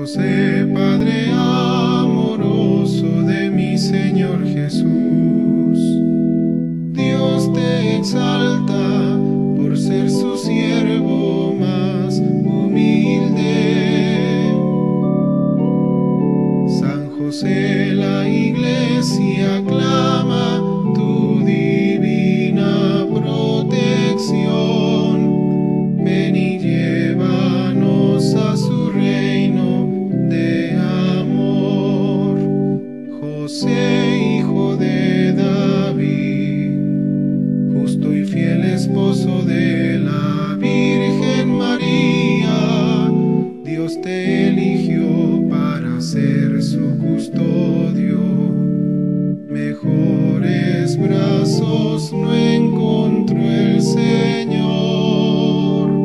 José, Padre amoroso de mi Señor Jesús, Dios te exalta por ser su siervo más humilde. San José, la Iglesia aclama tu divina protección. Ven y llévanos a su reino de amor. José, hijo de David, justo y fiel esposo de la Virgen María, Dios te eligió para ser su custodio. Mejores brazos no encontró el Señor.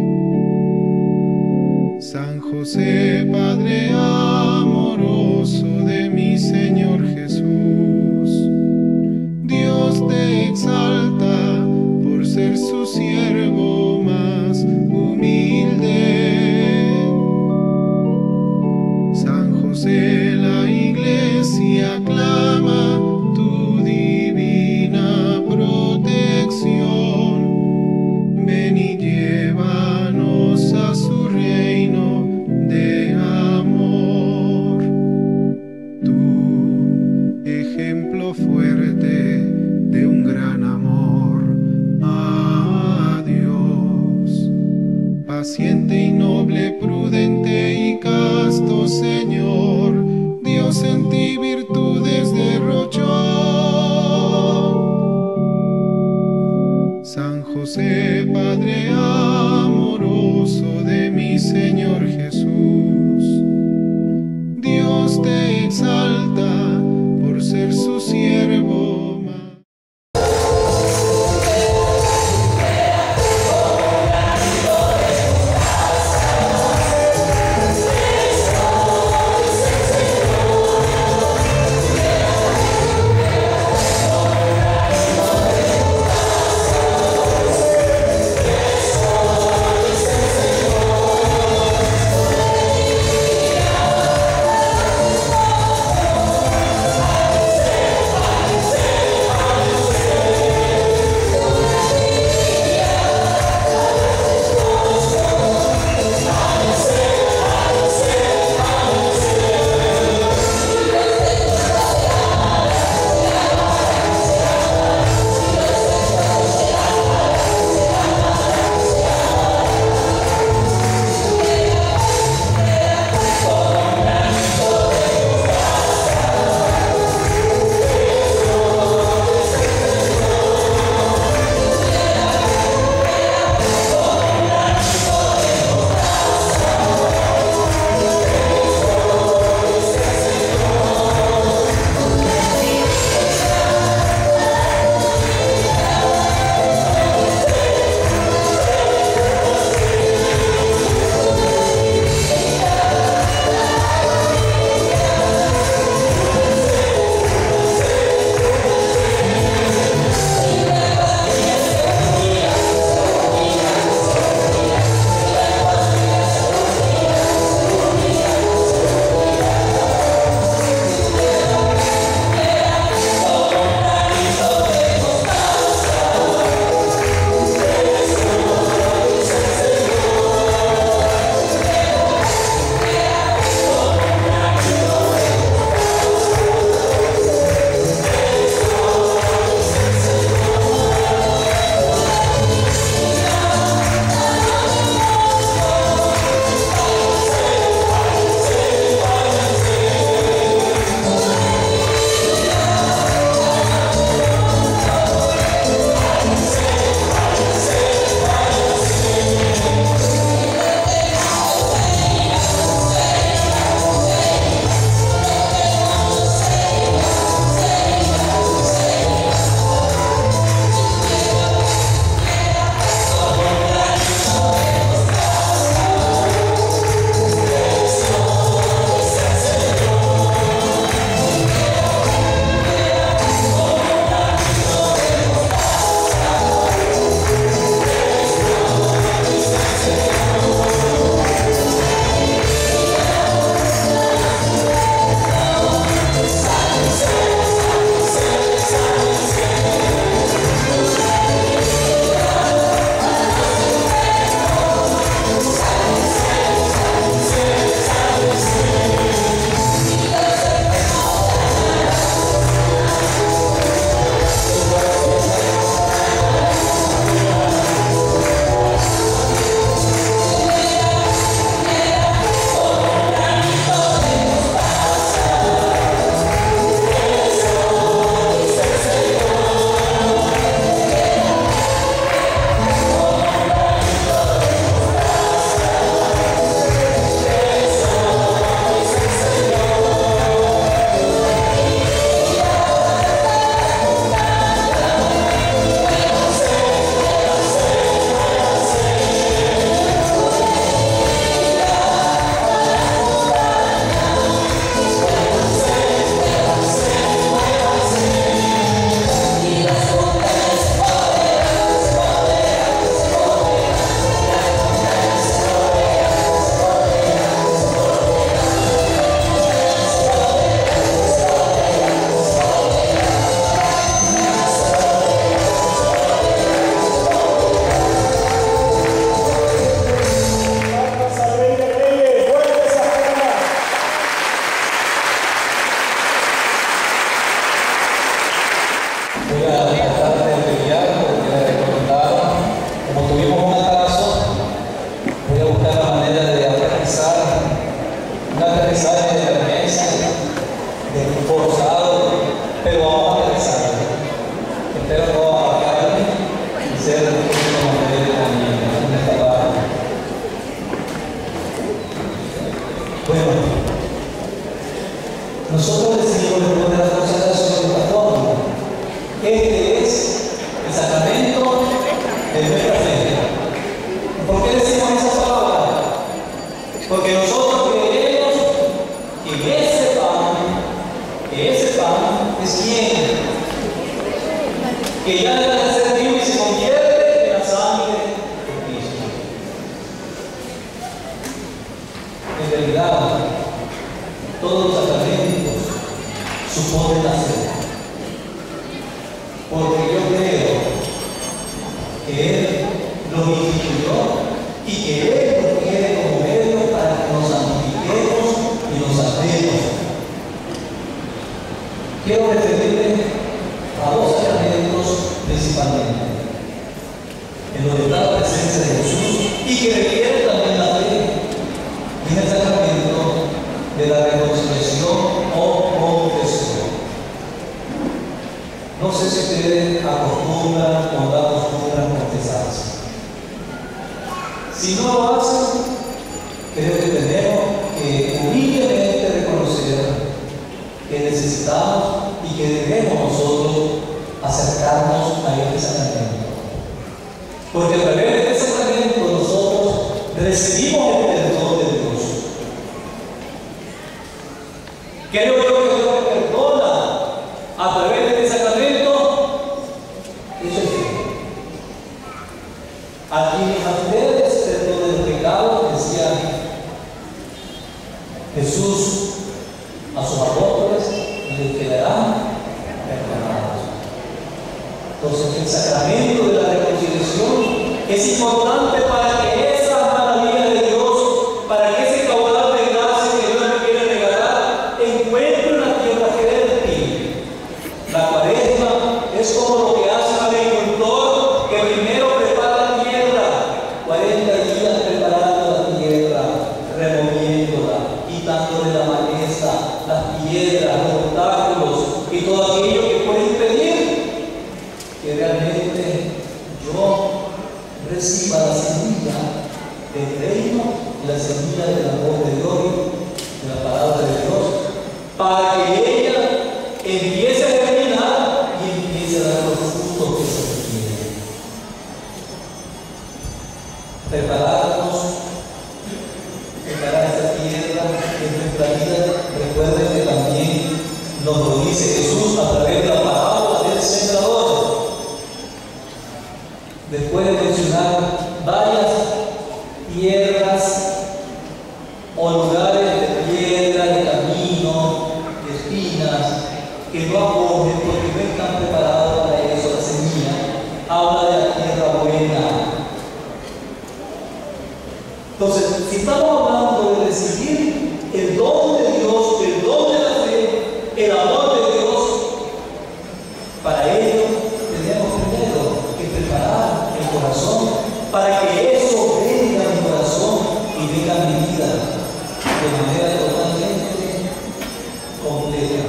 San José, Padre amoroso de mi Señor Jesús, Dios te exalta por ser su siervo más humilde. San José, la Iglesia aclama tu divina protección. Ven y llévanos a su reino de amor. Tu ejemplo fuerte de un gran amor a Dios, paciente y noble, prudente y casto Señor, Dios en ti virtudes derrochó. San José, Padre amoroso de mi Señor Jesús, Dios te exalta por ser su siervo más. Señor y que Él nos quiere como medio para que nos santifiquemos y nos amemos. Quiero referirme a dos elementos principalmente en donde está la presencia de Jesús y que requiere también la fe en el sacramento de la reconciliación o confesión. No sé si ustedes acostumbran o no acostumbran confesarse. Si no lo hacen, creo que tenemos que humildemente reconocer que necesitamos y que debemos nosotros acercarnos a este sacramento. Porque a través de este sacramento nosotros recibimos el perdón de Dios. Creo yo que Dios me perdona a través de este sacramento. Eso es fe. A quienes a ustedes perdonen los pecados, decía Jesús a sus apóstoles, les quedarán perdonados. Entonces, el sacramento de la reconciliación es importante para que esa maravilla de Dios, para que ese caudal de gracia que Dios nos quiere regalar, encuentre una tierra fértil. La cuaresma es como lo que hace un agricultor que primero prepara la tierra, 40 días preparando la tierra, removiéndola, quitándole la maleza, las piedras, los obstáculos y todo aquello que puede impedir que realmente yo reciba la semilla del reino, la semilla del amor de Dios, de la palabra de Dios, para que ella empiece a germinar y empiece a dar los frutos que se requieren. Preparar esta tierra en nuestra vida. Recuerden que también nos lo dice Jesús a través de la parábola del sembrador. Después de mencionar varias tierras o lugares de piedra, de camino, de espinas, que no acogen porque no están preparados para eso, la semilla, habla de la tierra buena. Entonces, si estamos hablando de recibir el don de Dios, el don de la fe, el amor de Dios, para ello tenemos primero que preparar el corazón para que eso venga a mi corazón y venga a mi vida de manera totalmente completa.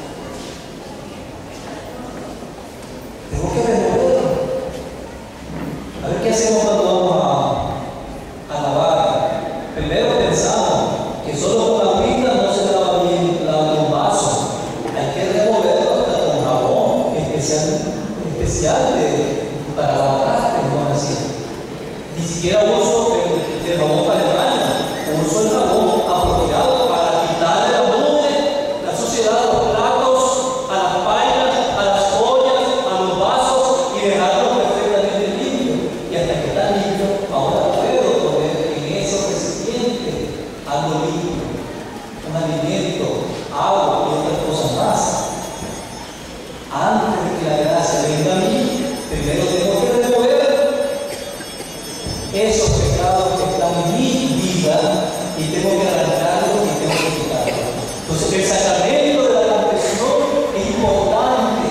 Tengo que removerlo. A ver qué hacemos cuando vamos a lavar. Primero pensamos que solo con la agüita no se lava bien un vaso. Hay que removerlo hasta con jabón especial para lavar, no así. Ni siquiera uso el jabón para el baño, uso el jabón apropiado para quitarle la mugre, la suciedad, los platos, a las pailas, a las ollas, a los vasos y dejarlos perfectamente limpios. Y hasta que está limpio, ahora puedo poner en esos recipientes algo limpio, un alimento, agua y otras cosas más. Antes de que la gracia venga a mí, primero tengo que remover esos pecados que están en mi vida y tengo que arrancarlos y tengo que quitarlos. Entonces, el sacramento de la confesión es importante.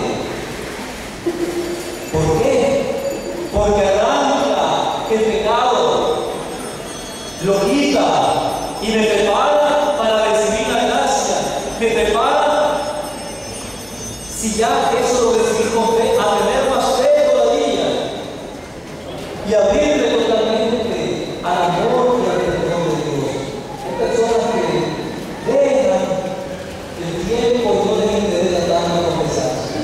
¿Por qué? Porque arranca el pecado, lo quita y me prepara para recibir la gracia. Me prepara, si ya eso lo recibí con fe, a tener más fe todavía y abrirme totalmente al amor y al perdón de Dios. Hay personas que dejan el tiempo y no deben de tratar de confesarse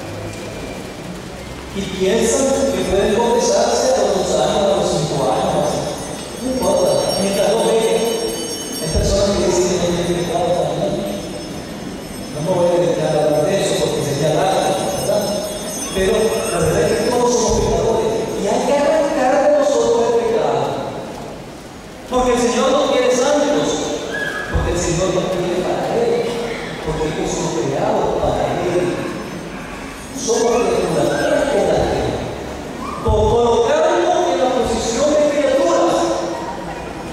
y piensan que pueden confesarse a los 2 años, a los 5 años, no importa, mientras no vengan. Hay personas que dicen que no tienen pecado también. No me voy a dedicar a hablar de eso porque sería largo, ¿verdad? Pero la verdad es que todos somos pecadores y hay que arrancar de nosotros el pecado. Porque el Señor no quiere santos, porque el Señor no quiere para Él, porque hemos sido creados para Él. Somos criaturas, Él es la Tierra. Por colocarnos en la posición de criatura.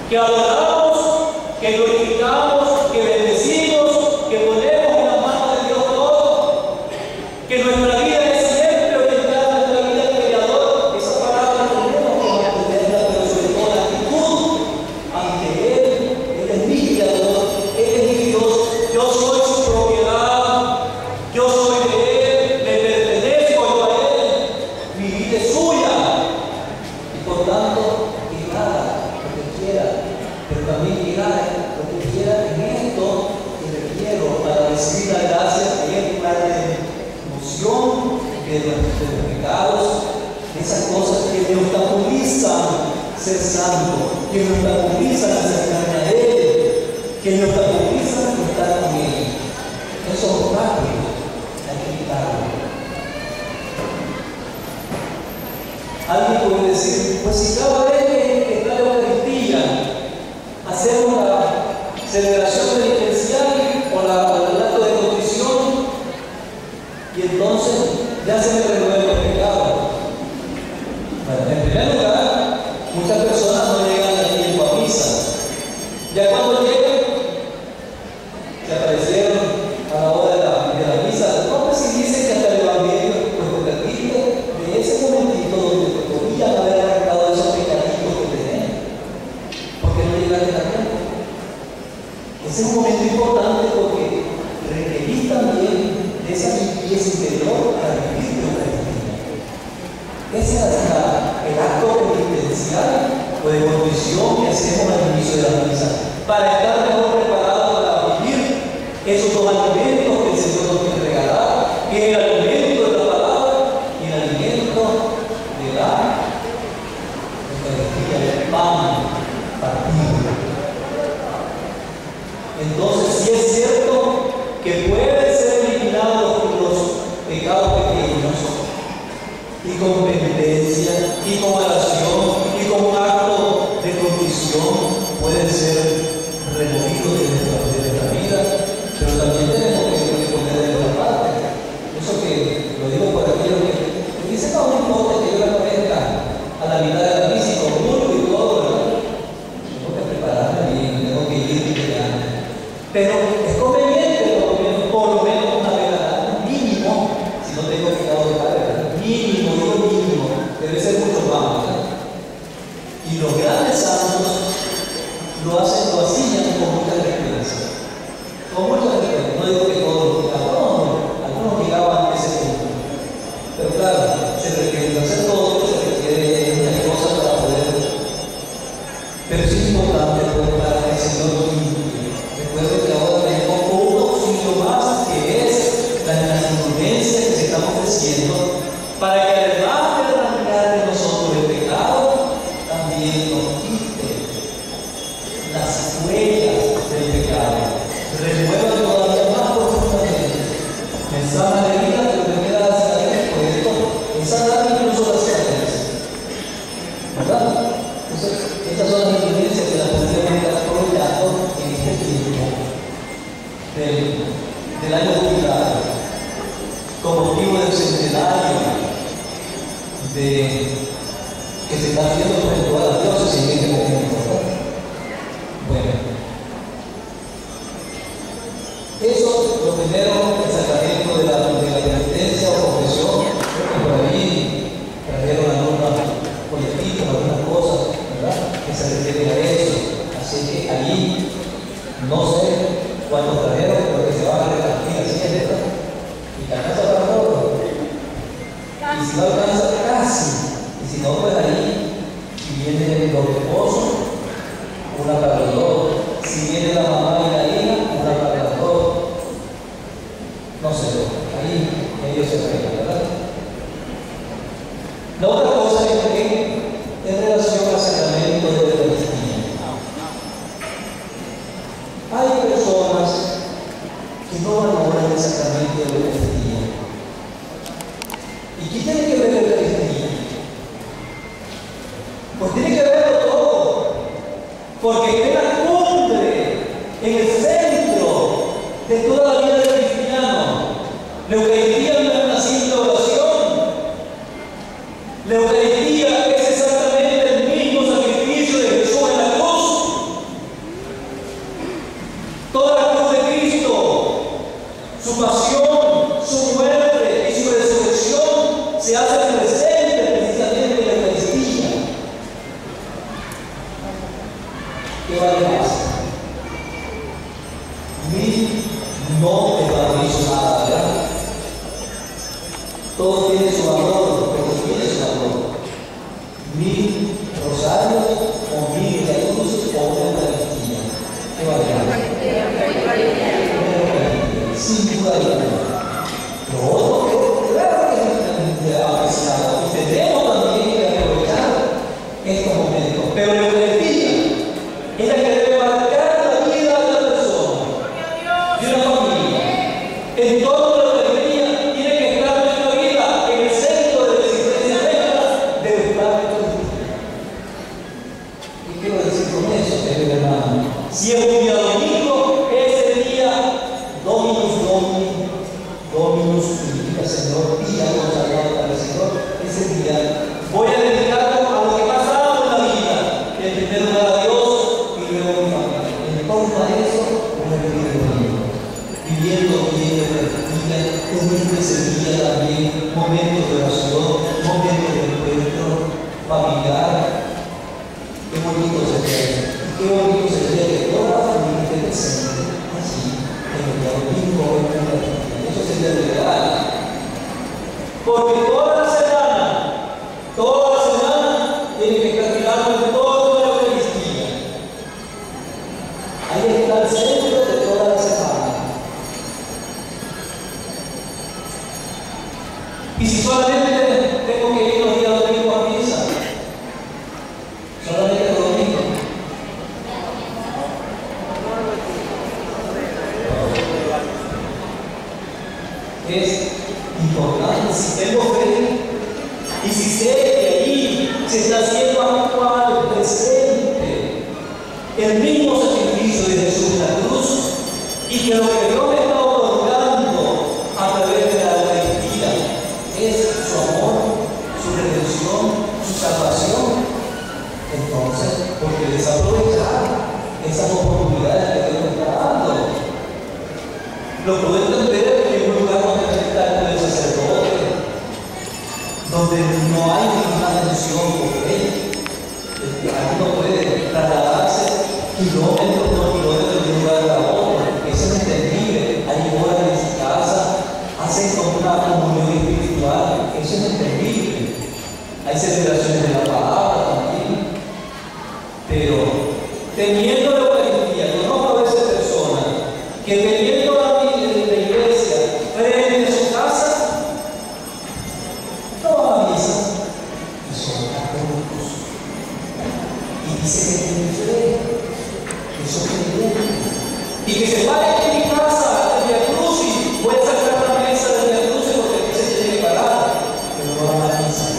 que adoramos, que glorificamos, que bendecimos, que ponemos en las manos de Dios todo, que nuestra vida es siempre orientada a nuestra vida al Creador. Esa palabra tenemos que mantenerla, pero sobre todo la actitud ante Él. Él es mi Creador, Él es mi Dios, yo soy su propiedad, yo soy de Él, le pertenezco yo a Él, mi vida es suya, y por tanto, que haga lo que quiera, pero también que haga lo que quiera en esto que requiero para recibir la gracia de Él, para de emoción de los pecados, esas cosas que me obstaculizan ser santo, que me obstaculizan acercarme a Él, que me obstaculizan estar con Él. Esos obstáculos hay que quitarlos. Alguien puede decir, pues si cada vez que está la Eucaristía hacemos la celebración penitencial o el acto de contrición, y entonces ya se me renuevan los pecados. Bueno, en primer lugar, muchas personas no llegan a tiempo a misa. Ya cuando llegan, se aparecieron a la hora de la misa. No, pues si dicen que hasta el Evangelio, pues convertirte de ese momentito donde te podían haber arrancado esos pecaditos que tenían, porque no llegaste a tiempo. Ese es un momento importante porque requerís también de esa limpieza interior para vivir de Eucaristía. Ese es el acto penitencial o de contrición que hacemos al inicio de la misa, para estar mejor preparados para vivir esos dos alimentos que el Señor nos quiere regalar, que es el alimento de la palabra y el alimento de la Eucaristía, del pan partido. Entonces, sí es cierto que pueden ser eliminados los pecados pequeños, y con penitencia, y con oración, y con un acto de contrición pueden ser removidos de nuestra vida, pero también tenemos que poner de nuestra parte. Eso que lo digo por aquello que dice, no importa que yo me aparezca a la mitad de la misa y con orgullo y todo, ¿verdad? Tengo que prepararme bien, tengo que ir llegando. Pero es conveniente, por lo menos una vez al año, mínimo, si no tengo pecado de padre, mínimo, debe ser mucho más, ¿verdad? Y los grandes santos lo hacían con mucha frecuencia. Con mucha frecuencia. No digo que todos, algunos llegaban a ese punto. Pero claro, se requiere hacer todo, se requiere muchas cosas para poder. Pero es importante para que el Señor limpie. Recuerden que ahora tenemos un auxilio más, que es la indulgencia que se está ofreciendo, para que además de arrancar de nosotros el pecado, también nos quite las huellas del pecado, remueva todavía más profundamente. En sana herida que me queda la cicatriz, por esto, en sanar incluso las cicatrices, ¿verdad? Entonces, estas son las indulgencias que las podríamos estar aprovechando en este tiempo del año jubilado, con motivo del centenario que se está haciendo por todas las dioses en este momento. Bueno, eso lo primero, el sacramento de la penitencia o confesión. Creo que por ahí trajeron algunas folleticos, algunas cosas, ¿verdad?, que se refieren a eso. Así que allí, no sé cuántos trajeron, pero que se van a repartir así es, ¿verdad? Y que alcanza para todos. Y si no alcanza, casi. Y si no, pues ahí, si viene los esposos, una para los dos. Si viene la mamá y la hija, una para los dos. No sé, ahí ellos se pegan, ¿verdad? La otra cosa es que en relación al sacramento de la Eucaristía, hay personas que no valoran el sacramento de la Eucaristía. ¿Y qué tiene que ver la Eucaristía? Pues tiene que verlo todo, porque es la cumbre, en el centro de toda la vida del cristiano. La Eucaristía no es una simple oración. La Eucaristía es exactamente el mismo sacrificio de Jesús en la cruz. ¿Qué vale más? 1000 no te valorizo nada, ¿verdad? Todo tiene su valor, pero tiene su valor. 1000 rosarios, o 1000 cruces, o una Eucaristía. ¿Qué vale más? Sin duda alguna. Lo otro, claro que es apreciado. Y tenemos también que aprovechar estos momentos. Pero la Eucaristía es la que debe marcar la vida de una persona, de una familia. En todo la Eucaristía tiene que estar nuestra vida en el centro de la existencia nuestra, debe estar la Eucaristía. ¿Qué quiero decir con eso, querido hermano? Si es un día domingo, es el día Dominus significa Señor, día consagrado para el Señor, ese día voy a dedicarlo a lo que más amo en la vida, en primer lugar a Dios y luego a mi familia. En torno a eso voy a vivir el domingo, viviendo bien la Eucaristía, teniendo ese día también momentos de oración, momentos de encuentro familiar. Qué bonito sería eso, y qué bonito sería que toda la familia esté presente así, en el domingo o en la Eucaristía. Eso sería lo ideal. Porque toda la semana tiene que estar mirando en toda la Eucaristía. Ahí está el centro de toda la semana. Y si solamente tengo que ir los días domingos a misa, solamente el domingo, es importante. Si tengo fe y si sé que allí se está haciendo actual, presente, el mismo sacrificio de Jesús en la cruz, y que lo que Dios me está otorgando a través de la Eucaristía es su amor, su redención, su salvación, entonces, ¿por qué desaprovechar esas oportunidades que Dios me está dando? Lo puedo entender en un lugar donde está el sacerdote, donde no hay ninguna tensión por él. Alguien no puede trasladarse kilómetros de un lugar a otro. Eso es entendible. Hay horas en su casa, hacen como una comunión espiritual. Eso es entendible. Hay celebraciones de la palabra también. Pero teniendo la Eucaristía, conozco a veces personas que teniendo la iglesia frente a su casa, no van a misa y son católicos. Y dice que tienen fe, que son creyentes. Y que se vaya en mi casa el Via Crucis, voy a sacar la mesa del Via Crucis porque aquí se tiene que parar, pero no van a la misa.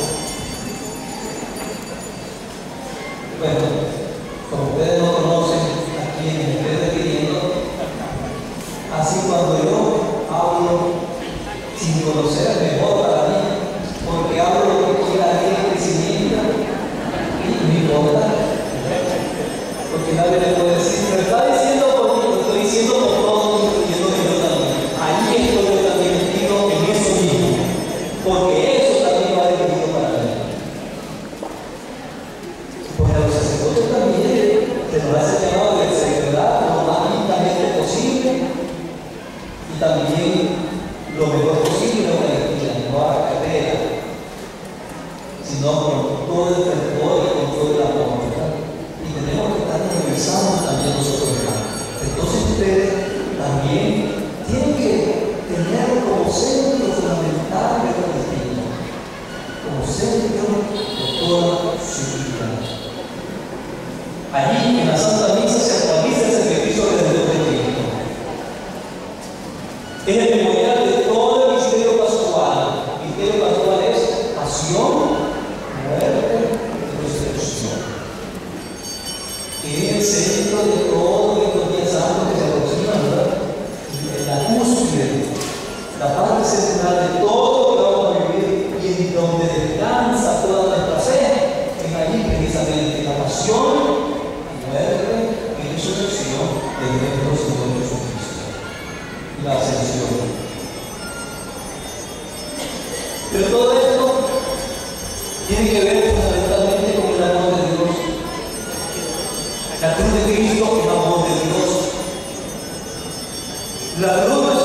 Bueno, como ustedes no conocen a quien me estoy refiriendo, así cuando yo hablo sin conocer, mejor para mí, porque hablo lo que la gente crecimiento y no importa, porque nadie le puede decir, pero está diciendo por mí, lo estoy diciendo por todos, incluyendo yo también. Ahí estoy yo también metido en eso mismo, porque eso también va dirigido para mí. Porque a los sacerdotes también se nos hace llamado de celebrar lo más lentamente posible y también lo mejor posible, no a la carrera, sino con todo el fervor y con todo el amor, ¿verdad? Y tenemos que estar universando también nosotros, ¿verdad? Entonces ustedes también tienen que tener como centro fundamental de la Eucaristía, como centro de toda su vida. Allí en la Santa Misa se actualiza el sacrificio de Dios de Cristo. Es el memorial de todo el misterio pascual. El misterio pascual es pasión, muerte y resurrección. Es el centro de todos estos días santos que se aproximan, ¿verdad? La cúspide, la parte central de todo lo que vamos a vivir y en donde descansa toda nuestra fe, es allí precisamente la pasión, muerte y resurrección de nuestro Señor Jesucristo. La ascensión. Pero todo esto tiene que ver fundamentalmente con el amor de Dios. La cruz de Cristo es el amor de Dios. La cruz no es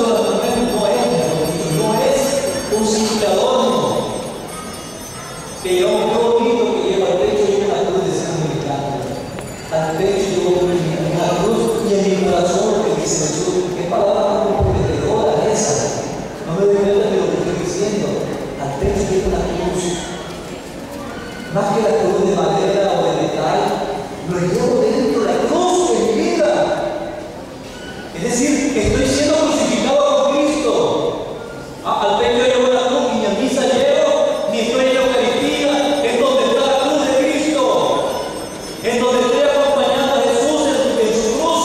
un simple adorno, que lleva un bonito que lleva al pecho y una cruz de sangre mexicana. Al pecho lleva una cruz y en mi corazón lo que dice Jesús, qué palabra comprometedora esa. No me doy cuenta de lo que estoy diciendo. Al pecho lleva una cruz. Más que la cruz de madera o de metal, lo llevo dentro. La cruz es vida. Es decir, que estoy siendo crucificado con Cristo. Al pecho llevo la cruz y a misa llevo, ni estoy en la Eucaristía, es donde está la cruz de Cristo, en donde estoy acompañando a Jesús en su cruz.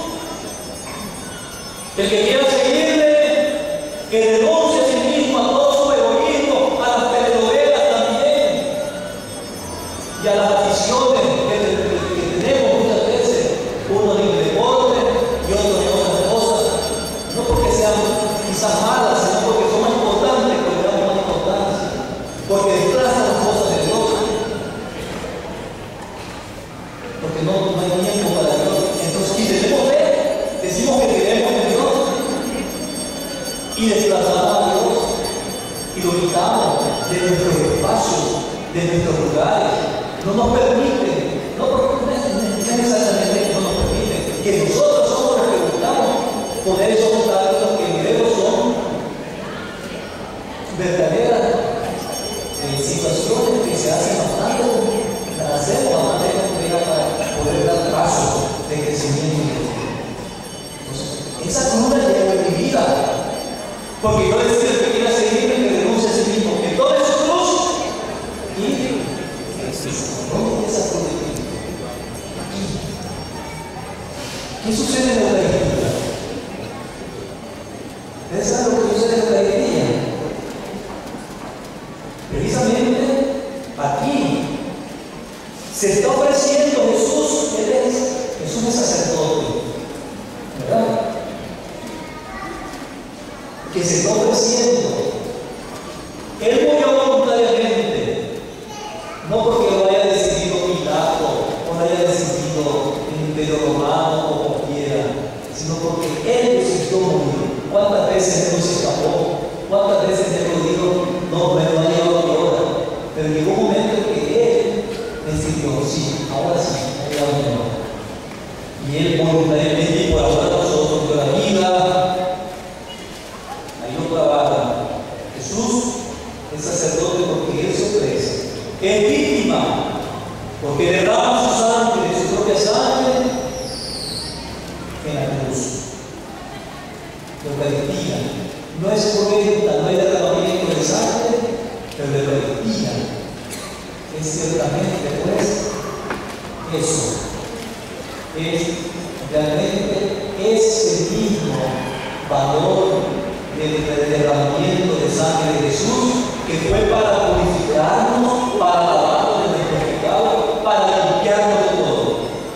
El que quiera seguirle, que renuncie a sí mismo, a todo su egoísmo, a las telenovelas también, y a las aficiones que tenemos muchas veces, uno en el deporte y otro en otras cosas, no porque sean quizás malas, sino porque son más importantes, porque le damos más importancia, porque desplazan las cosas de Dios, porque no hay tiempo para Dios. Entonces, si tenemos fe, decimos que creemos en Dios y desplazamos a Dios y lo quitamos de nuestros espacios, de nuestros lugares. No nos permiten, no necesariamente no nos permiten, que nosotros somos los que buscamos poder soportar los que luego son verdaderas situaciones que se hacen bastante para poder dar pasos de crecimiento. Entonces, esa cruz la llevo en mi vida, porque yo decía que quiera seguirme, que renuncie a sí mismo, que tome su cruz y ¿dónde está esa cruz de Cristo? Aquí. ¿Qué sucede en la Eucaristía? ¿Ustedes saben lo que sucede en la Eucaristía? Precisamente aquí se está ofreciendo Jesús. Jesús es sacerdote, ¿verdad? Que se está ofreciendo. Él murió voluntariamente, no porque lo haya decidido Pilato o lo haya decidido el Imperio Romano o cualquiera, sino porque Él decidió morir. ¿Cuántas veces Él nos escapó? ¿Cuántas veces Él nos dijo, no, me lo ha llevado mi hora? Pero llegó un momento en que Él decidió, sí, ahora sí, ha llegado mi hora. Y Él voluntariamente y por ahora nosotros de la vida, ahí lo clavaron. Jesús es sacerdote porque Él se ofrece. Es víctima porque derrama su sangre, su propia sangre en la cruz. La Eucaristía no es cruenta, no hay derramamiento de sangre, pero la Eucaristía es ciertamente, pues, eso. Es realmente ese mismo valor del derramamiento de sangre de Jesús, que fue para purificarnos, para lavarnos de nuestros pecados, para limpiarnos de todo.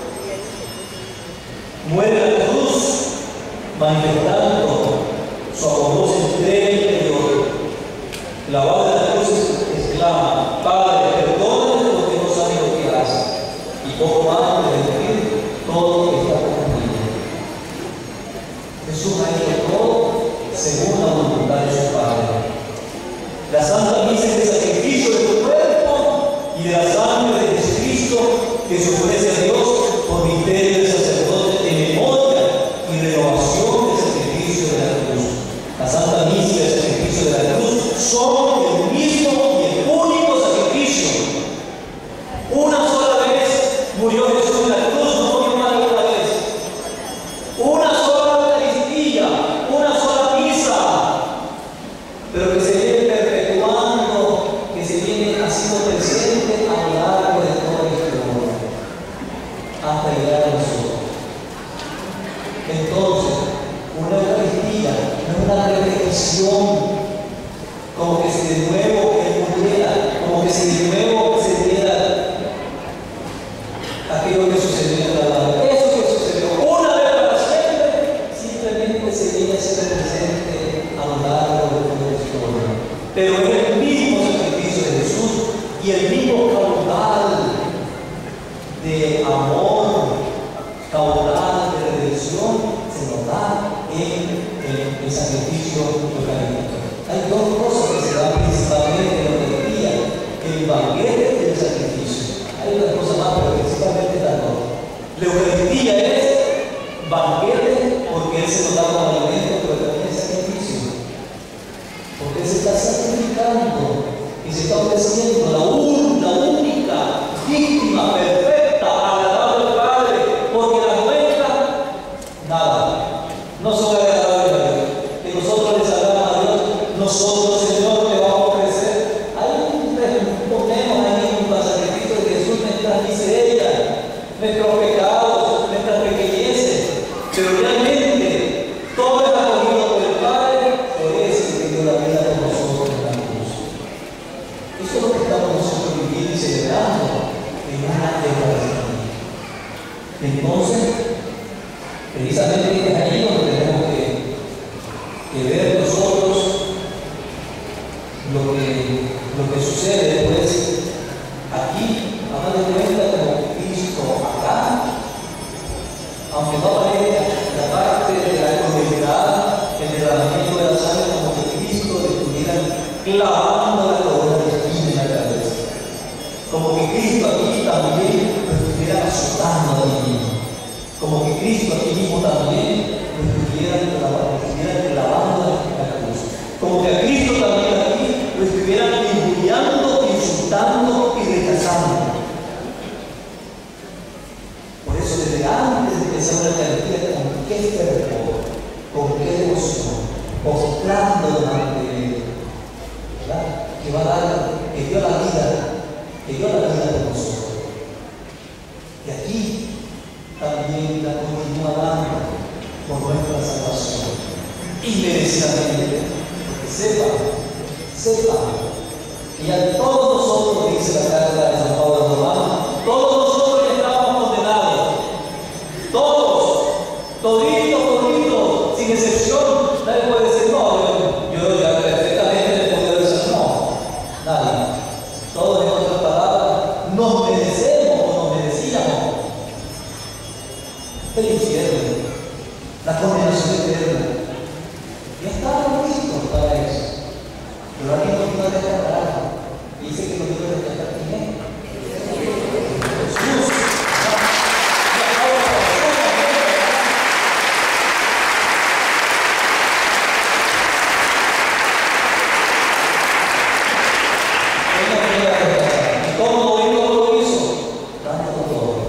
Muere la cruz, manifestando su amorosa entrega interior. La base de la cruz exclama, Padre, perdóname porque no saben lo que hacen. Y poco antes de morir, todo está cumplido. Jesús ha hecho todo según la voluntad de su Padre. La Santa Misa es el sacrificio de tu cuerpo y de la sangre de Jesucristo que se ofrece a Dios por misterio del sacerdote en memoria y renovación del sacrificio de la cruz. La Santa Misa y el sacrificio de la cruz son el mismo y el único sacrificio. Una sola vez murió Jesús en la cruz, no murió más de una vez. Una sola Eucaristía, una sola misa, pero que se viene perpetuando, que se viene haciendo presente a lo largo de toda la historia, hasta llegar a nosotros. Entonces, una Eucaristía no es una repetición, como que si de nuevo Él muriera, como que si de nuevo se diera aquello que sucedió en la vida. Eso que sucedió una vez para siempre, simplemente se viene a ser presente a lo largo de toda la historia. Pero es el mismo sacrificio de Jesús y el mismo caudal de amor, sacrificio eucarístico. Hay dos cosas que se dan principalmente en la Eucaristía: el banquete y el sacrificio. Hay otras cosas más, pero principalmente estas dos. La Eucaristía es banquete porque Él se nos da como alimento, pero también es sacrificio. Porque Él se está sacrificando y se está ofreciendo la única víctima perfecta, agradable al Padre, porque la nuestra, nada, no son agradables a Dios. Que nosotros les hagamos a Dios, nosotros, Señor, le vamos a ofrecer. Ponemos ahí un sacrificio de Jesús nuestras miserias, nuestros pecados, nuestras pequeñeces, pero realmente todo está cogido por el Padre, por eso que dio la vida por nosotros en la cruz. Eso es lo que estamos nosotros viviendo y celebrando en una Eucaristía. Entonces, precisamente es ahí donde tenemos que ver nosotros lo que sucede después. Aquí, hablando de cuenta como Cristo acá, aunque no aparezca la parte de la comunidad, el derramamiento de la sangre, como que Cristo le estuviera clavando la corona de espina en la cabeza. Como que Cristo aquí también lo estuviera azotando a ti mismo. Como que Cristo aquí mismo también lo estuviera clavando la cruz. Como que a Cristo también aquí lo estuvieran injuriando, insultando y rechazando. Por eso, desde antes de empezar la Eucaristía, con qué fervor, con qué devoción, postrando delante de Él, ¿verdad? Que va a dar, que dio la vida por nosotros. Y aquí también la continúa dando por nuestra salvación, inmerecidamente, porque sepa que a todos nosotros, dice la carta de San Pablo a los Romanos, todos nosotros ya estábamos condenados, toditos, sin excepción. Nadie puede decir, no, yo ya perfectamente le podría decir no, nadie. Todos, en otras palabras, nos merecemos o nos merecíamos el infierno, la condenación eterna. Ya estaba listo para eso. Pero alguien nos iba a rescatar. Dice que nos iba a rescatar quién es. Jesús. ¿Cómo lo hizo? Dándolo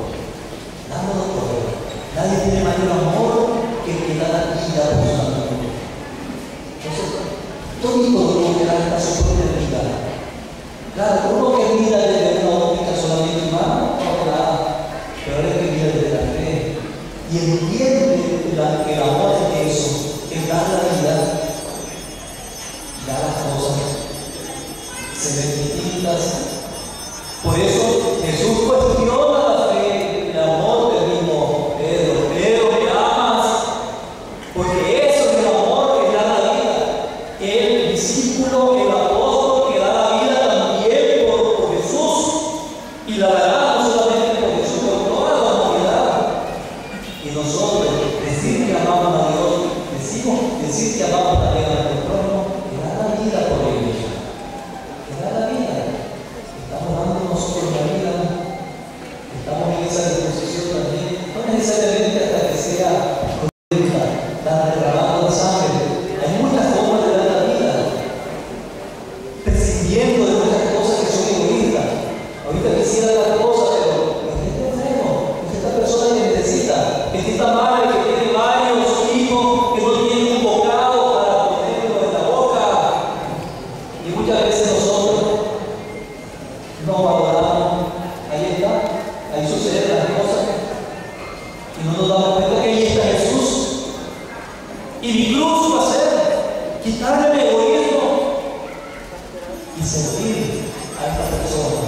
todo. Nadie tiene mayor amor que el que da la vida por su amigo. Entonces, todo lo que da está su propia vida. Claro, uno que mira desde una óptica solamente humana, no nada, pero es que mira desde la fe y entiende que el amor es eso, es dar la vida, dar las cosas, se ven distintas. Por eso Jesús cuestiona la fe, el amor del mismo Pedro. Pedro, ¿me amas? Porque eso es el amor que da la vida. El discípulo, el apóstol que da la vida también por Jesús, y la dará no solamente por Jesús, por toda la humanidad. Y nosotros decir que amamos a Dios, decir que amamos también a nuestro prójimo, que da la vida por ellos. Que da la vida. Estamos dando nosotros la vida, estamos en esa disposición también, no necesariamente hasta que sea derramando la sangre. Hay muchas formas de dar la vida, prescindiendo de muchas cosas que son egoístas. Ahorita quisiera dar cosas, pero este enfermo, esta persona que necesita, esta madre que tiene varios hijos que no tienen un bocado para ponerlo en la boca. Y muchas veces nosotros no valoramos. Ahí está, ahí suceden las cosas y no nos damos cuenta que ahí está Jesús. Y mi cruz va a ser quitarle el egoísmo y servir a esta persona.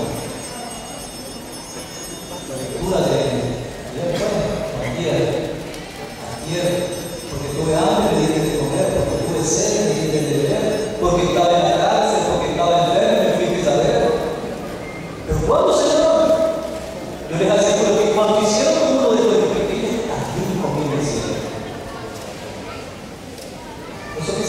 La lectura de ayer, porque tuve hambre, me diste de comer, porque tuve sed, me diste de beber, porque estaba en la cárcel, porque estaba enfermo, me fuiste a ver. Pero ¿cuándo, Señor? Yo les aseguro que cuando hicieron uno de estos pequeños, también conmigo hicieron. Eso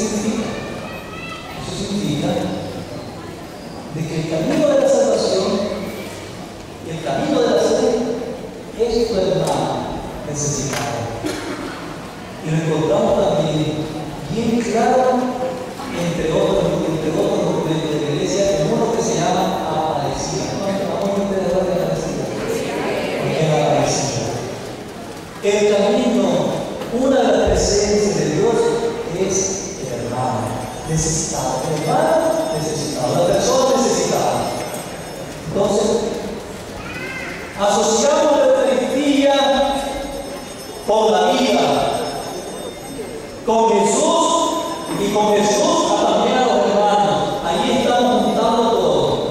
es tu hermano necesitado. Y lo encontramos también bien claro entre otros documentos de la iglesia, en uno que se llama Aparecida. ¿Vamos a entender de Aparecida? Porque es Aparecida. El camino, una de las presencias de Dios es el hermano necesitado. El hermano necesitado, la persona necesitada. Entonces, asociamos la Eucaristía con la vida, con Jesús y con Jesús también a los hermanos. Ahí estamos juntando todo.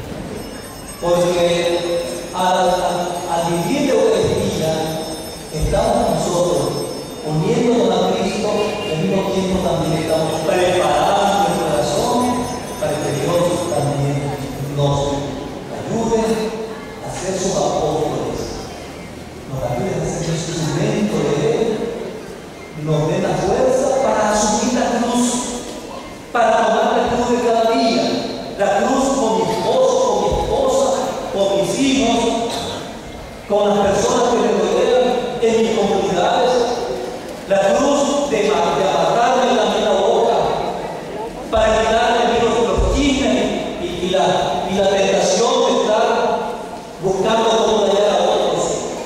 Porque al vivir la Eucaristía, estamos nosotros uniéndonos a Cristo, al mismo tiempo también estamos preparando el corazón para que Dios también nos ayude a ser sus apóstoles, nos ayude a ser instrumento de Él, nos dé la fuerza para asumir la cruz, para tomar la cruz de cada día, la cruz con mi esposo, con mi esposa, con mis hijos, con las personas que me rodean, en mis comunidades, la cruz de amarrarme también la boca para quitarme los chismes y la tentación de estar buscando cómo dañar a otros.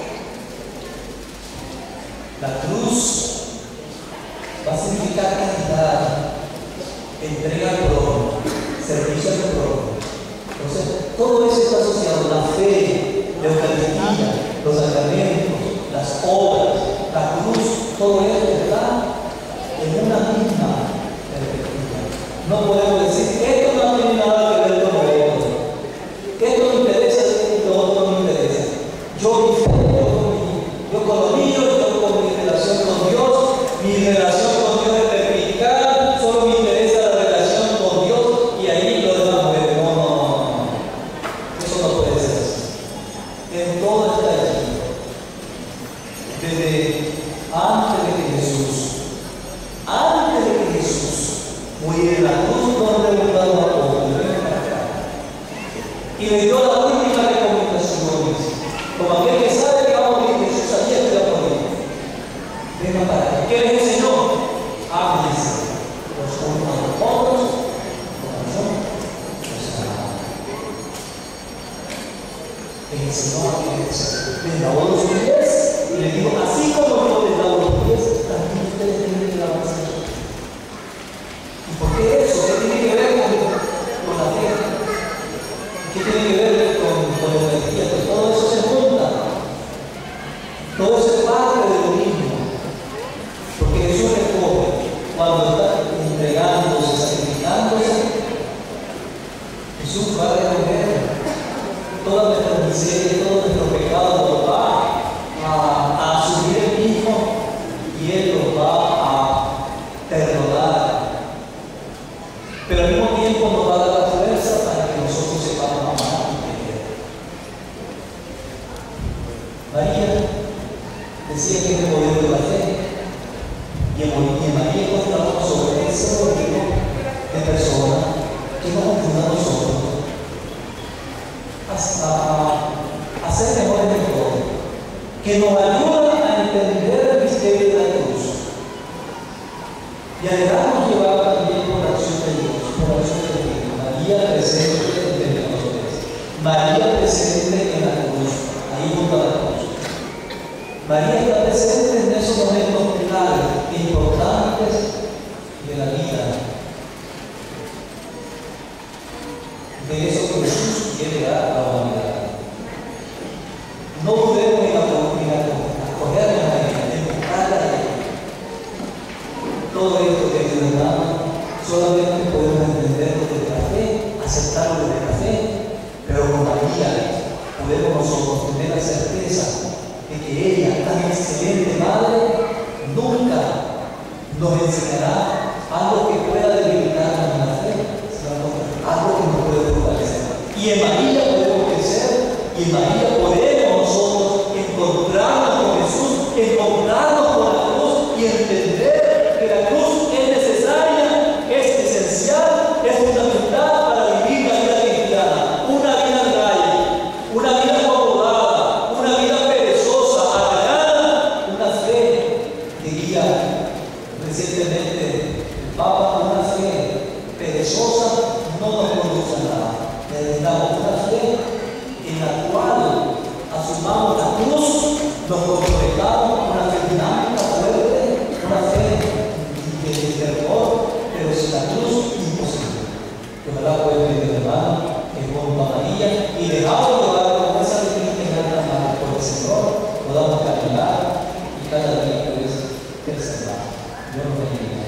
La cruz va a significar caridad, entrega al prójimo, servicio al prójimo. Entonces, todo eso está asociado a la fe, la Eucaristía, los sacramentos, las obras, la cruz, todo esto está en una misma perspectiva. No podemos decir, esto no tiene nada que ver con lo otro. Esto me interesa y lo otro no me interesa. Yo con los niños, yo con mi relación con Dios, mi relación con Dios es vertical, solo me interesa la relación con Dios y ahí lo demás muere. No. Eso no puede ser así. En todo está allí. Desde antes de que Jesús muriera en la cruz, donde le mandaron a todos, y le dio las últimas recomendaciones, como aquel que sabe que va a morir, Jesús sabía que iba a morir. Venga para acá. ¿Qué les enseñó? Háblense los unos a los otros, como yo los amaba. Les enseñó a que les lavó los pies y les dijo, así como yo les lavo los pies, también ustedes tienen que lavarse. ¿Y por qué eso? ¿Qué tiene que ver con la fe? ¿Qué tiene que ver con la Eucaristía? Pues todo eso se junta. Todo eso es parte de lo mismo. Porque Jesús recoge cuando está entregándose, sacrificándose. Jesús va a recoger todas nuestras miserias, todos nuestros pecados, los va a asumir Él mismo y Él los va a perdonar. Pero al mismo tiempo nos va a dar la fuerza para que nosotros sepamos amar y querer. María decía que es el modelo de la fe. Y en María encontramos sobre ese modelo de persona que nos ayuda a nosotros a ser mejores de todo, que nos ayuda a entender el misterio de la cruz y a dejarnos llevar también por la acción de Dios, por la acción de Dios. María presente entre nosotros, María presente en la cruz, ahí junto a la cruz. María está presente en esos momentos claves e importantes de la vida, de eso que Jesús quiere dar a la humanidad. No dudemos en acogerla a ella, en buscarla a ella. Todo esto que Dios nos da, solamente podemos entenderlo desde la fe, aceptarlo desde la fe, pero con María podemos nosotros tener la certeza de que ella, tan excelente madre, nunca nos enseñará algo que pueda debilitarnos en la fe, sino algo que nos puede fortalecer. Y en María podemos crecer, y en María podemos nosotros encontrarnos con Jesús, encontrarnos con la cruz y entender que la cruz es necesaria, es esencial, es fundamental para vivir la vida cristiana. Una vida grave, una vida acomodada, una vida perezosa. Nos comprometamos con una fe dinámica, fuerte, una fe de rigor, pero sin la cruz, imposible. Que ojalá pueda pedir hermano que junto a María y dejamos llevar con esa alegría que gana por el Señor, podamos caminar y cada día preservar. Dios nos bendiga.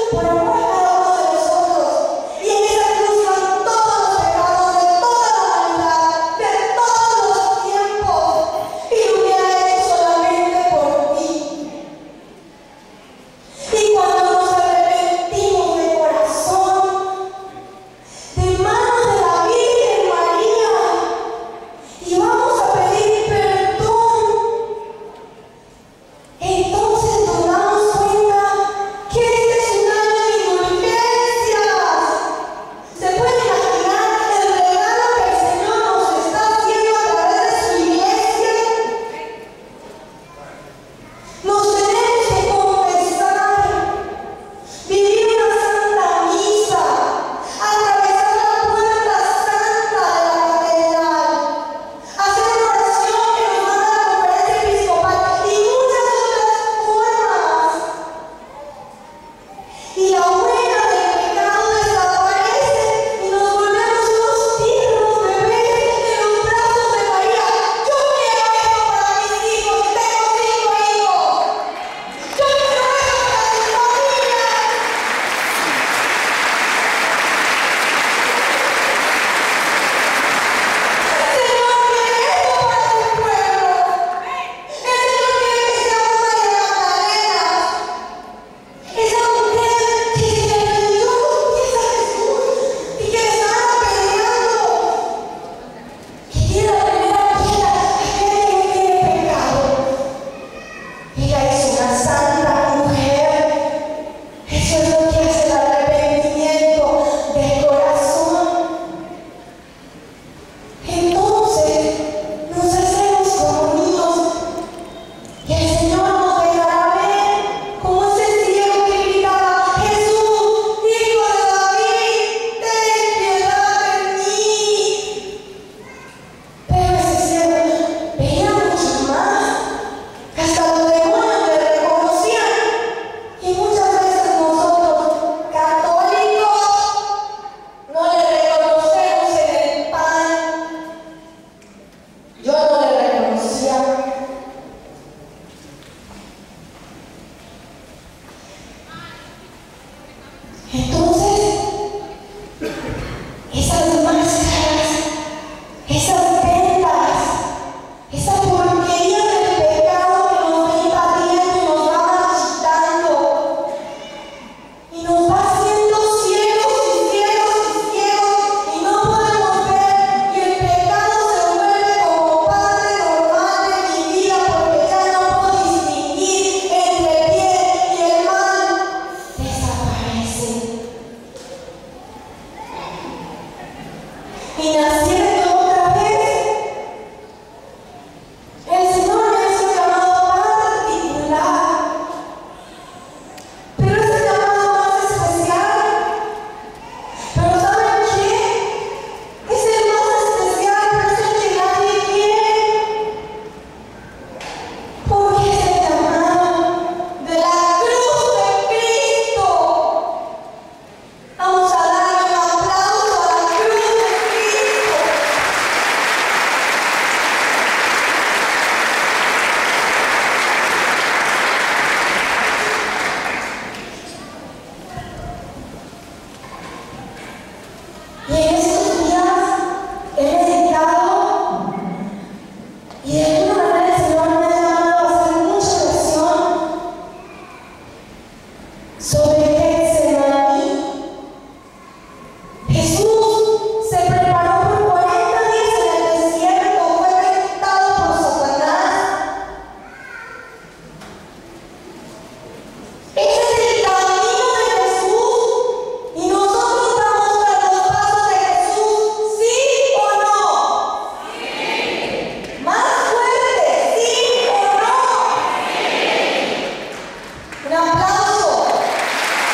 Un aplauso.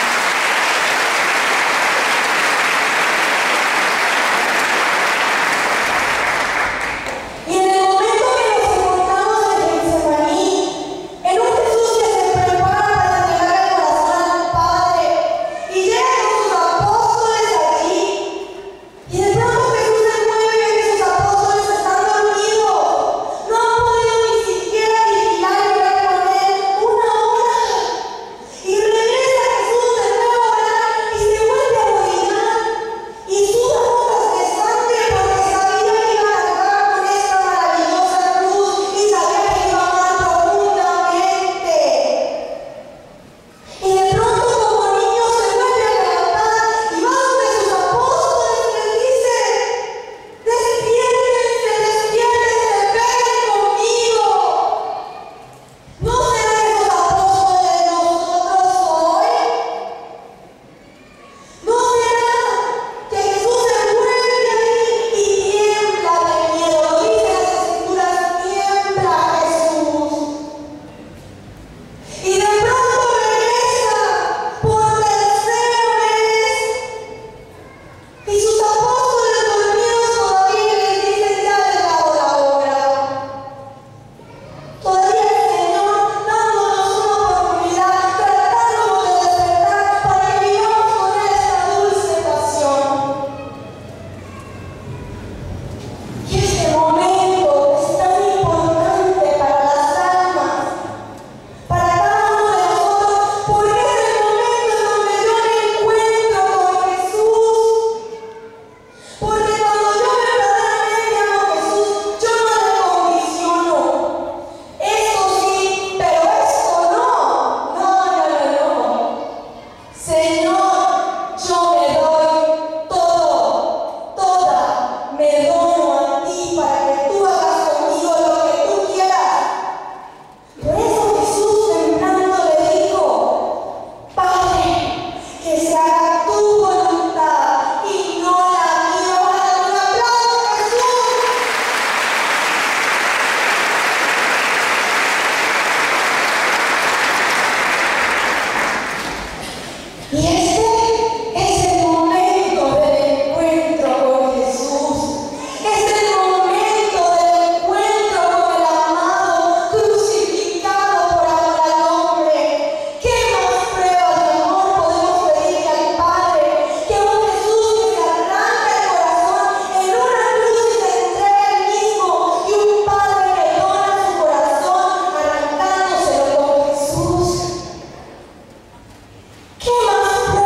Y este es el momento del encuentro con Jesús. Es el momento del encuentro con el amado crucificado por amor al hombre. ¿Qué más pruebas de amor podemos pedirle al Padre que un Jesús que se arranca el corazón en una cruz y se entrega él mismo, y un Padre que dona su corazón arrancándoselo con Jesús? ¿Qué más pruebas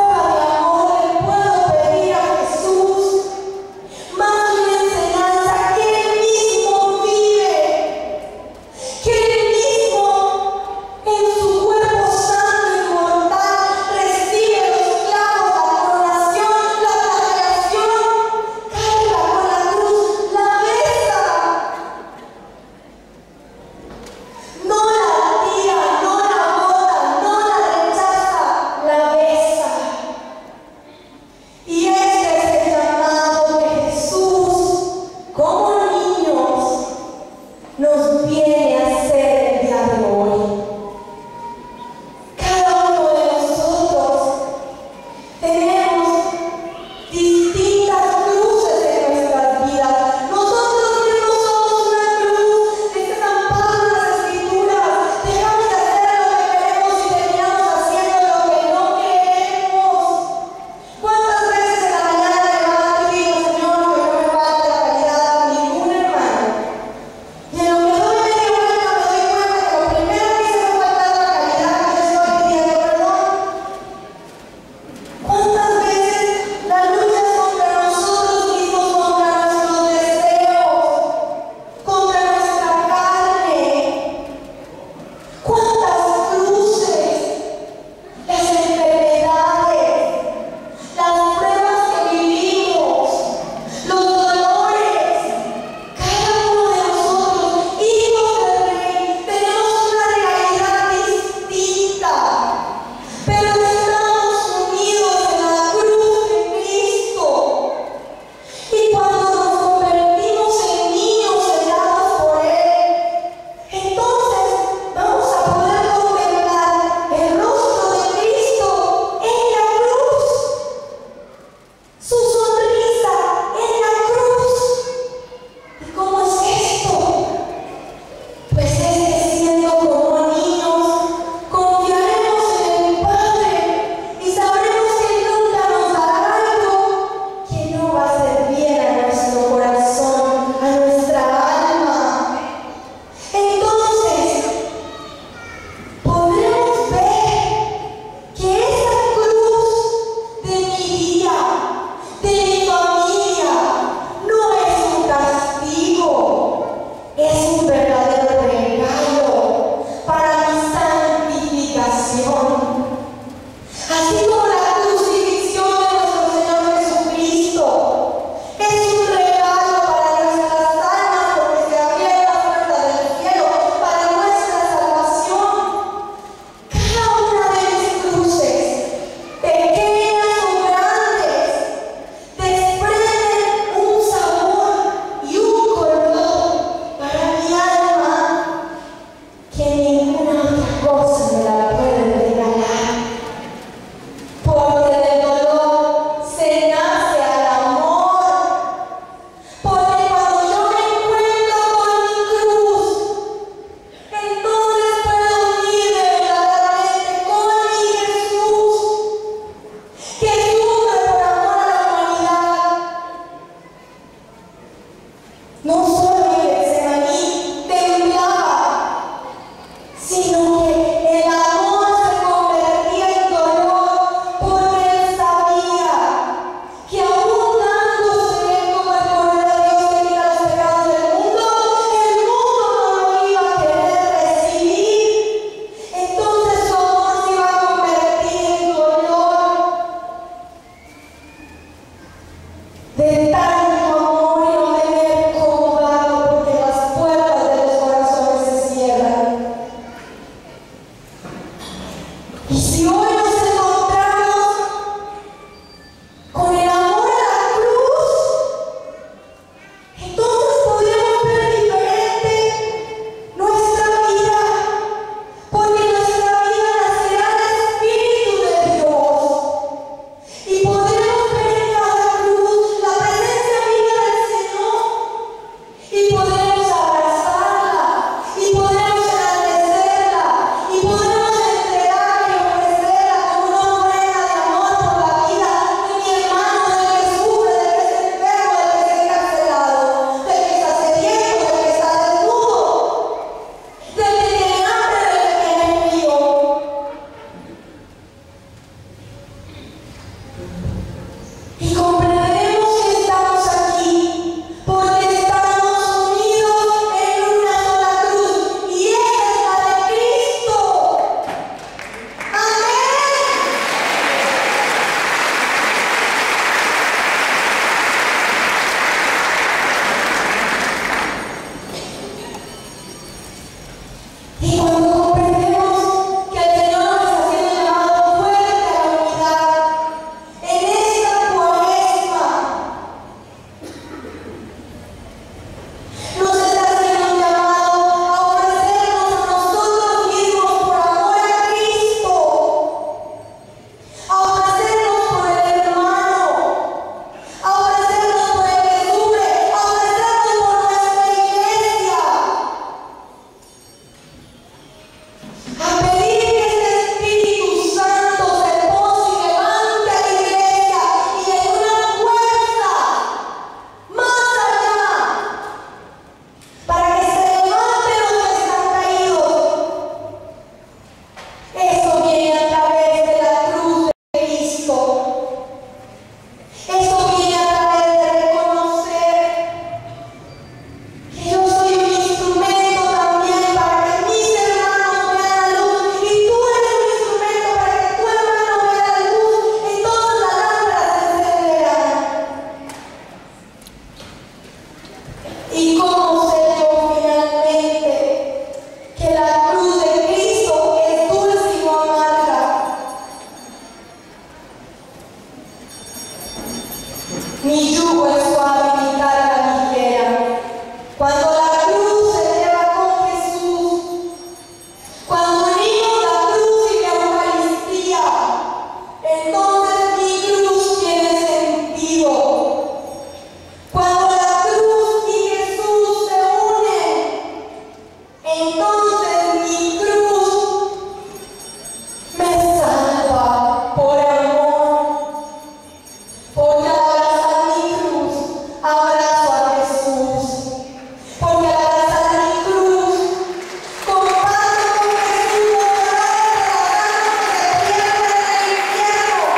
Mi yugo es suave, mi carga ligera. Cuando la cruz se lleva con Jesús, cuando unimos la cruz y la Eucaristía, entonces mi cruz tiene sentido. Cuando la cruz y Jesús se unen, entonces mi cruz me salva por amor. Porque al abrazar mi cruz, abrazo a Jesús. Porque al abrazar mi cruz, comparto con Jesús los dolores de la alma que se pierde en el infierno.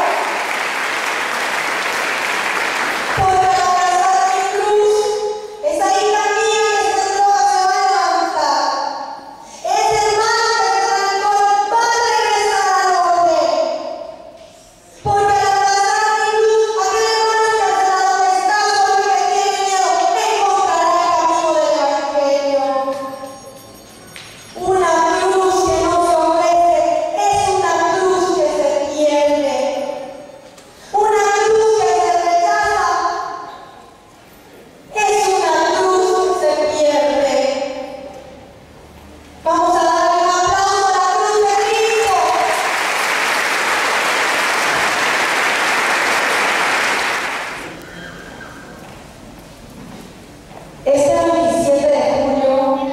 Porque al abrazar mi cruz, esa hija mía que está droga se va a levantar. Ese hermano que está en el alcohol va a regresar al orden. Porque al abrazar mi cruz, aquel hermano encarcelado que está solo y que tiene miedo, encontrará el camino del Evangelio. Una cruz que no se ofrece es una cruz que se pierde. Una cruz que se rechaza es una cruz que se pierde. Vamos a darle un aplauso a la cruz de Cristo. Este 27 de julio,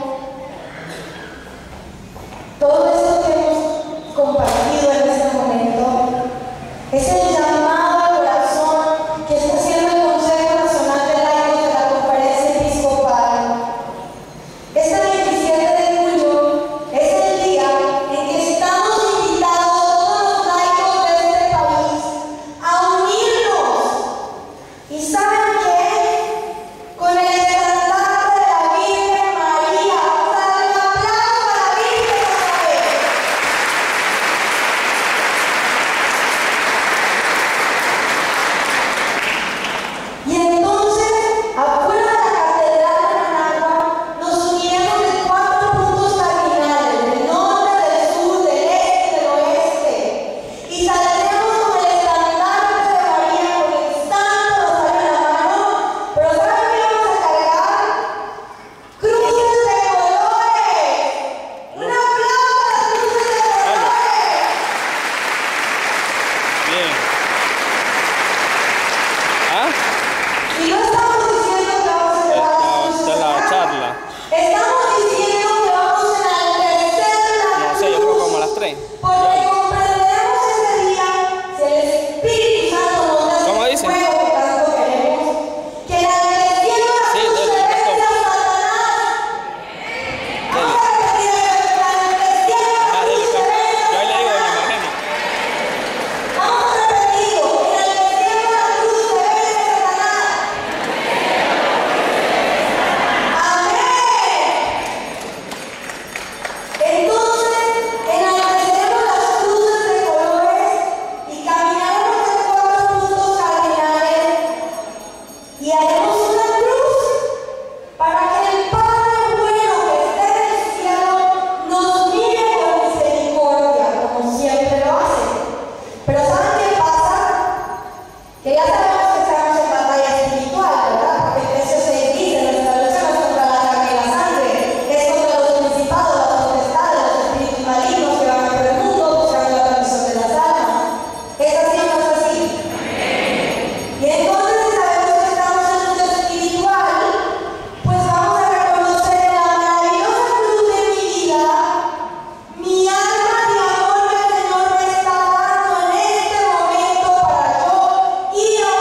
todo esto que hemos compartido en este momento es el llamado al corazón que está haciendo el Consejo Nacional de Laicos de la Conferencia Episcopal. Este 27 de julio es el día en que estamos invitados todos los laicos de este país a unirnos. ¿Y saben qué? Con el estandarte de la Virgen María. Vamos a darle un aplauso a la Virgen otra vez. Y entonces, afuera de la Catedral de Managua, nos uniremos en 4 puntos cardinales, del norte, del sur, del este y del oeste. Y saldremos con el estandarte de María, con el santo rosario en la mano. Pero ¿saben qué vamos a cargar? ¡Cruces de colores! ¡Un aplauso a las cruces de colores! Bien. ¿Ah? Y no estamos diciendo que vamos a llevar las cruces Esta es la a charla. Estamos diciendo que vamos a enaltecer la No sé, yo creo como a las 3. porque comprenderemos ese día si el Espíritu Santo nos da ¿Cómo ese dice? fuego que tanto queremos, que enalteciendo la Sí, cruz dele, se vence a pastor. Satanás. Vamos a repetir eso, que enalteciendo la Ah, cruz dele, se pues. vence Yo a ahí le digo a doña Satanás. Margenia. Vamos a repetirlo, enalteciendo la cruz se vence a Satanás. Amén. Entonces, enalteceremos las cruces de colores y caminaremos en 4 puntos cardinales y haremos una cruz para que el Padre bueno que esté en el cielo nos mire con misericordia, como siempre lo hace. Pero ¿saben qué pasa? Que ya sabemos que estamos en batalla espiritual, ¿verdad? Porque Efesios 6 dice, nuestra lucha no es contra la carne y la sangre, es contra los principados, las potestades, los espíritus malignos que van por el mundo buscando la perdición de las almas. ¿Es así o no es así? Y entonces, si sabemos que estamos en lucha espiritual, pues vamos a reconocer en la maravillosa cruz de mi vida mi alma de amor que el Señor me está dando en este momento para yo ir a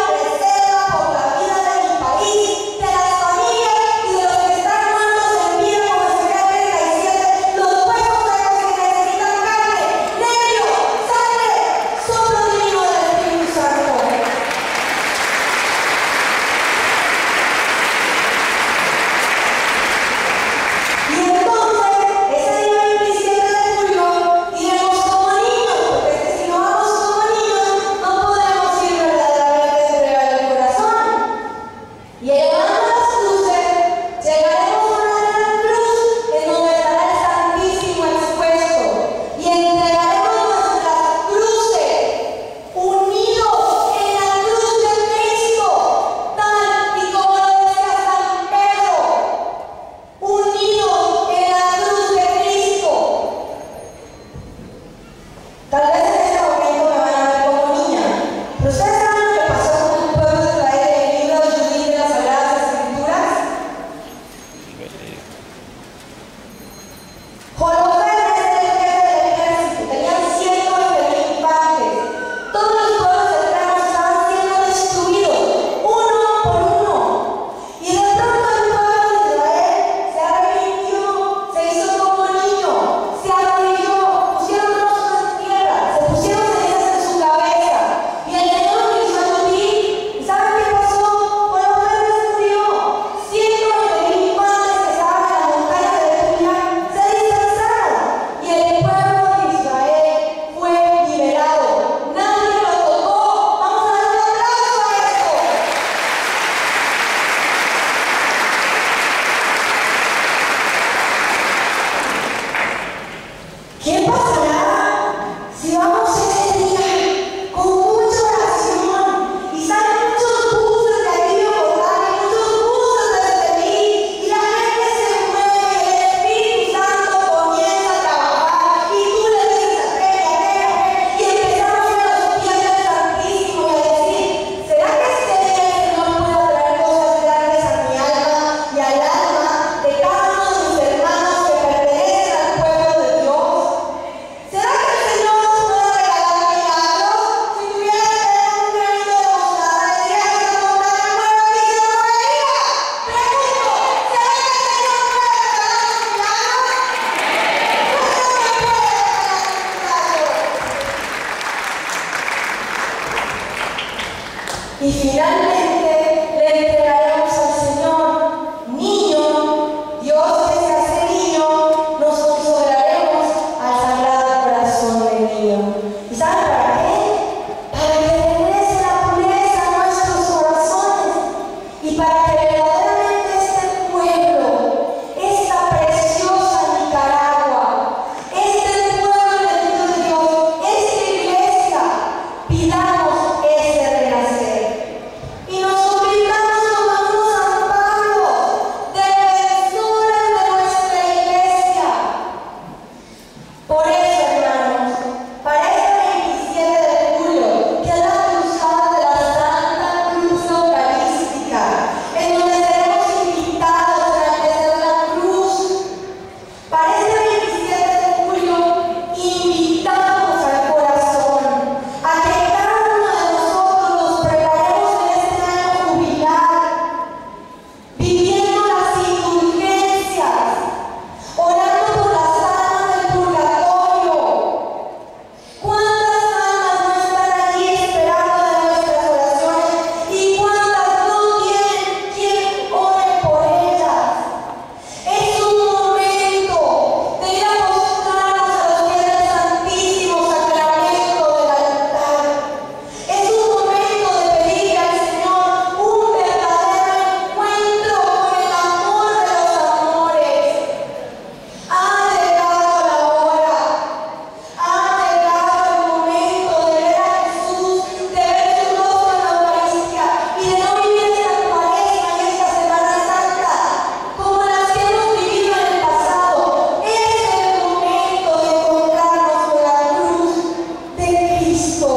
Y finalmente le entregaremos al Señor. Niño, Dios que se hace niño, nos consagraremos al Sagrado Corazón del Niño. ¿Y saben para qué? Para que regrese la pureza a nuestros corazones y para que verdaderamente este pueblo, esta preciosa Nicaragua, este pueblo de Dios, esta iglesia, pidamos ese renacer. Y nos convirtamos como unos San Pablo, defensores de nuestra iglesia. Por eso, hermanos, para este 27 de julio, que es la cruzada de la Santa Cruz Eucarística, en donde seremos invitados a empezar la cruz, para este 27 de julio, invitamos al corazón a que cada uno de nosotros nos preparemos en este año jubilar, viviendo las indulgencias, orando por las almas del purgatorio. ¿Cuántas almas no están allí esperando de nuestras oraciones y cuántas no tienen quien ore por ellas? Es un momento de ir a postrarnos a los pies del Santísimo Sacramento del altar. Es un momento de pedirle al Señor un verdadero encuentro con el amor de los amores. Ha llegado la hora, ha llegado el momento de ver a Jesús, de ver su rostro en la Eucaristía y de no vivir esta Cuaresma y esta Semana Santa como las que hemos vivido en el pasado. Es el momento de encontrarnos con la cruz de Cristo.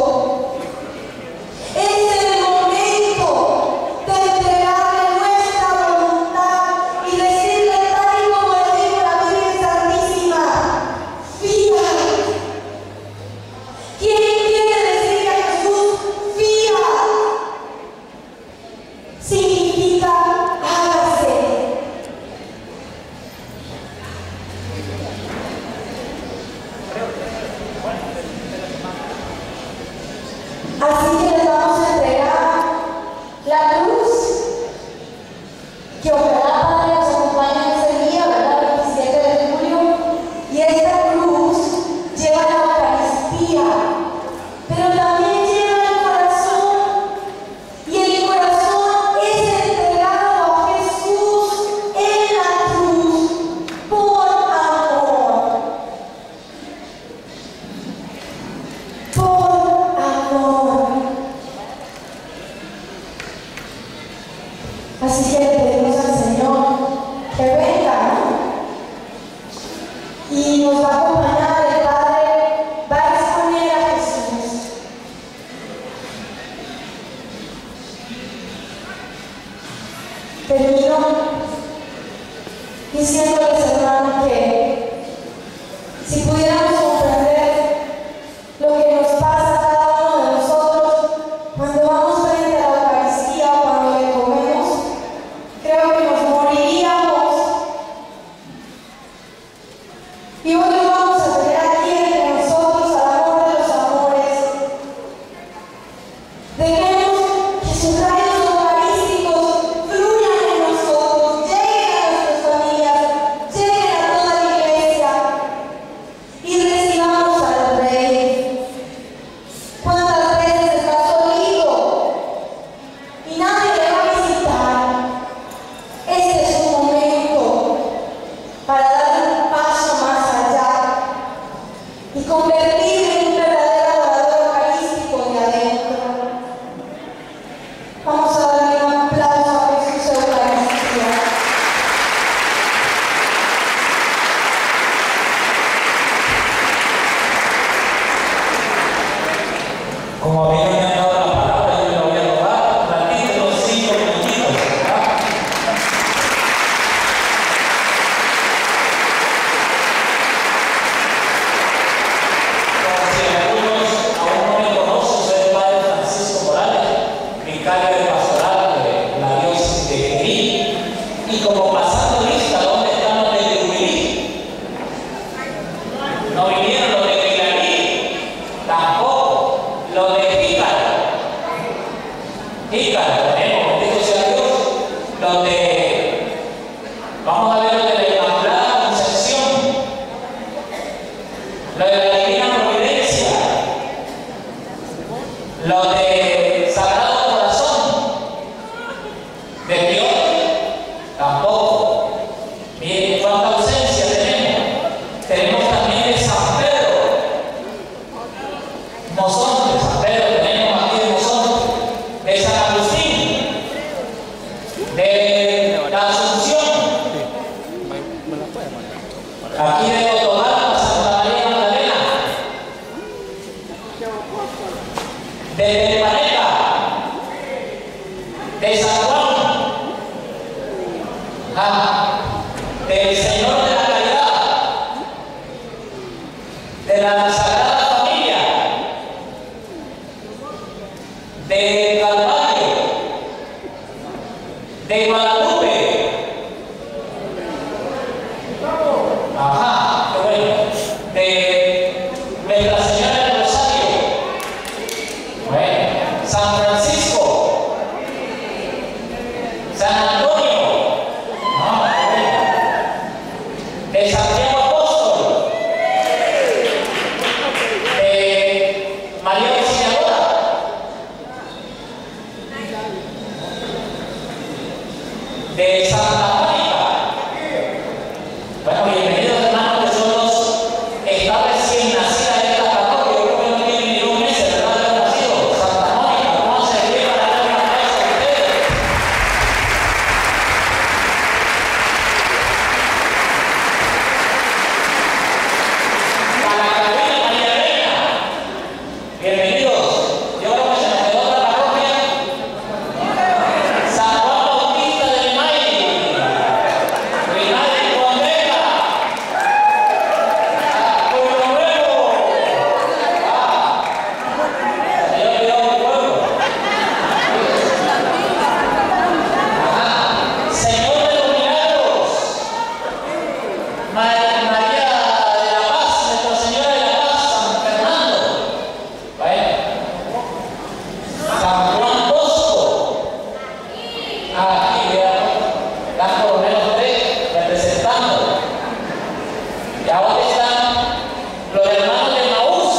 Es el momento de entregarle nuestra voluntad y decirle tal y como le dijo la Virgen Santísima: fija. ¿Quién quiere decirle a Jesús fija? Significa hágase. Así que les vamos a entregar la cruz que ojalá Padre nos acompañe en ese día, ¿verdad? 27 de julio. Y esta cruz lleva la Eucaristía, pero también lleva el corazón. Y el corazón es entregado a Jesús en la cruz por amor. Por amor. Así que le pedimos al Señor que venga, ¿no? Y nos va a acompañar el Padre, va a exponer a Jesús. Termino diciéndoles, hermanos, que si pudiéramos comprender lo que nos pasa a cada uno de nosotros cuando vamos frente a la Eucaristía o cuando le comemos, creo que nos moriríamos. Y hoy lo vamos a tener aquí entre nosotros, al amor de los amores. Dejemos que sus rayos eucarísticos fluyan en nosotros, lleguen a nuestras familias, lleguen a toda Ícaro tenemos, bendito sea Dios, donde vamos a ver lo de la Inmaculada Concepción, lo de la Divina Providencia, lo de Sagrado Corazón de Dios, tampoco. Miren cuánta ausencia tenemos. Tenemos también de San Pedro, Mozón de San Pedro, tenemos aquí de Mozón, de San Agustín, de la Asunción, aquí de Otomar, Santa María Magdalena, de Pareja, de San Juan, del Señor de la Caridad, de la Sagrada Familia, de Calvario, de Guadalupe, qué bueno, de Nuestra Señora del Rosario, bueno, San Francisco, San Antonio, de Santiago Apóstol, de María Auxiliadora, de Santa Mónica. Bueno, bienvenidos hermanos que son los está recién nacida en esta parroquia. Yo creo que no tienen ni un mes, ¿verdad? De haber nacido. Santa Mónica, ¿cómo se ríe para darle una cabeza a ustedes? Para la cabina María Reina, bienvenidos. Yo creo que se nos quedó otra parroquia. San Juan Bautista de Limay, Limay de Condega, Pueblo Nuevo. Se me olvidó un pueblo. Señor de los Milagros, María de la Paz, Nuestra Señora de la Paz, San Fernando, bueno, San Juan Bosco, aquí vean, están por lo menos tres representando. Y ahora están los hermanos de Maús,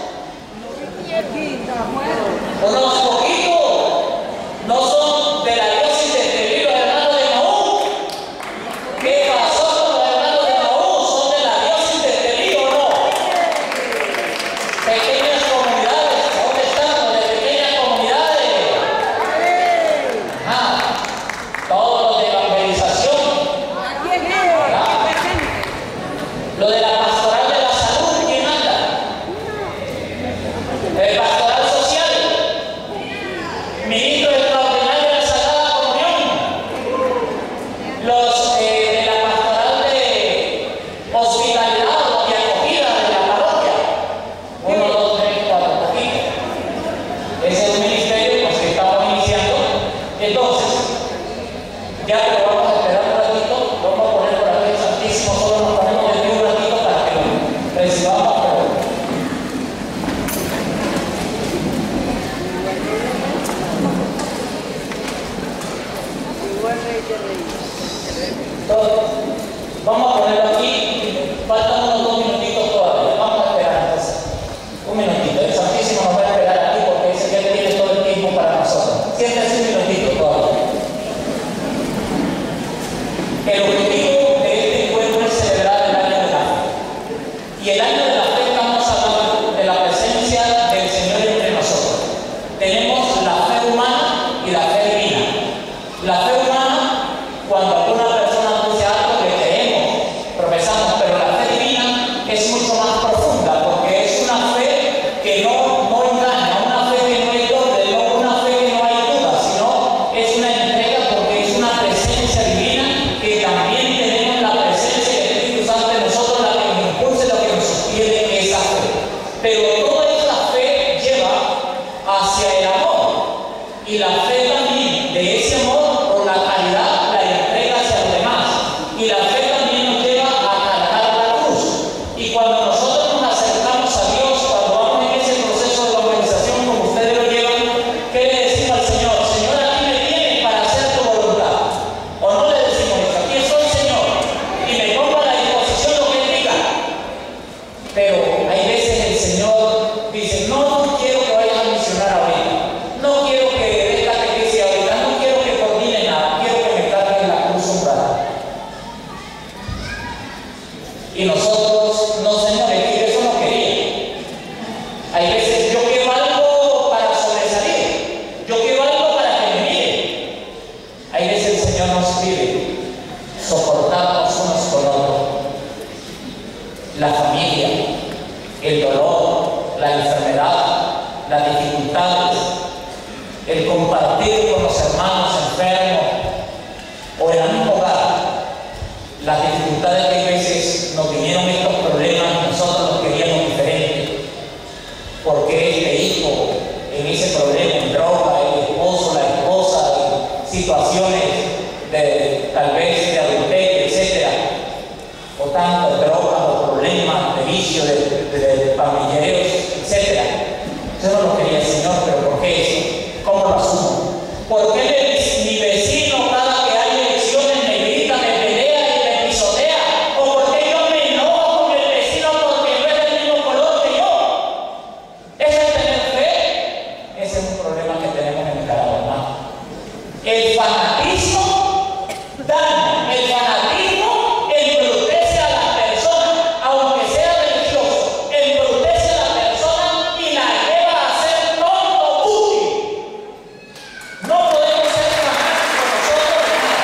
unos poquitos, no son de la diócesis de Estelí, los hermanos de Maús. ¿Qué pasó con los hermanos de Maús? ¿Son de la diócesis de Estelí o no? Pequeñas comunidades, ¿dónde están los de pequeñas comunidades? Todos los de evangelización, lo de la pastoral de la salud, ¿quién anda? El pastoral social, ministro extraordinario de la Sagrada Comunión, los de la pastoral de hospitalidad o de acogida de la parroquia. 1, 2, 3, 4, poquito. Ese es un ministerio pues, que estamos iniciando. Entonces, ya que vamos a esperar un ratito, vamos a poner por aquí el Santísimo, solo nos ponemos de pie un ratito para que lo recibamos. Entonces, vamos a ponerlo aquí, faltan unos 2 minutitos todavía, vamos a esperar entonces. Un minutito, el Santísimo nos va a esperar aquí porque ese ya tiene todo el tiempo para nosotros. Siéntense un minutito todavía. El objetivo de este encuentro es celebrar el año de la fe. Y el año de la fe estamos hablando de la presencia del Señor entre nosotros. Tenemos la fe humana y la fe divina. La fe humana, cuando alguna persona dice algo que creemos, profesamos, pero la fe divina es mucho más profunda porque es una fe que no engaña, una fe que no es doble, no una fe que no hay duda, sino es una entrega porque es una presencia divina que también tenemos la presencia del Espíritu Santo en nosotros, la que nos impulsa, la que nos sostiene esa fe. Pero toda esa fe lleva hacia el amor y la fe también de ese amor por la caridad, la entrega hacia los demás. Y la fe también nos lleva a cargar la cruz. Y cuando nosotros nos acercamos a Dios, cuando vamos en ese proceso de evangelización como ustedes lo llevan, ¿qué le decimos al Señor? Señor, el compartir con los hermanos enfermos o en el mismo hogar, las dificultades que a veces nos vinieron estos problemas, nosotros los queríamos diferentes, porque este hijo en ese problema, en droga, el esposo, la esposa, en situaciones de tal vez de adulterio, etcétera, o tanto drogas o problemas de vicio, de familiares, etcétera. Yo no lo quería el Señor, pero ¿por qué eso? ¿Cómo lo asumo? ¿Por qué mi vecino cada que hay elecciones me grita, me pelea y me pisotea? ¿O por qué yo me enojo con el vecino porque no es del mismo color que yo? ¿Eso es tener fe? Ese es un problema que tenemos en Nicaragua, hermano. El fanatismo daña, el fanatismo embrutece a la persona, aunque sea religioso, embrutece a la persona y la lleva a ser tonto útil. No podemos ser fanáticos nosotros de nada.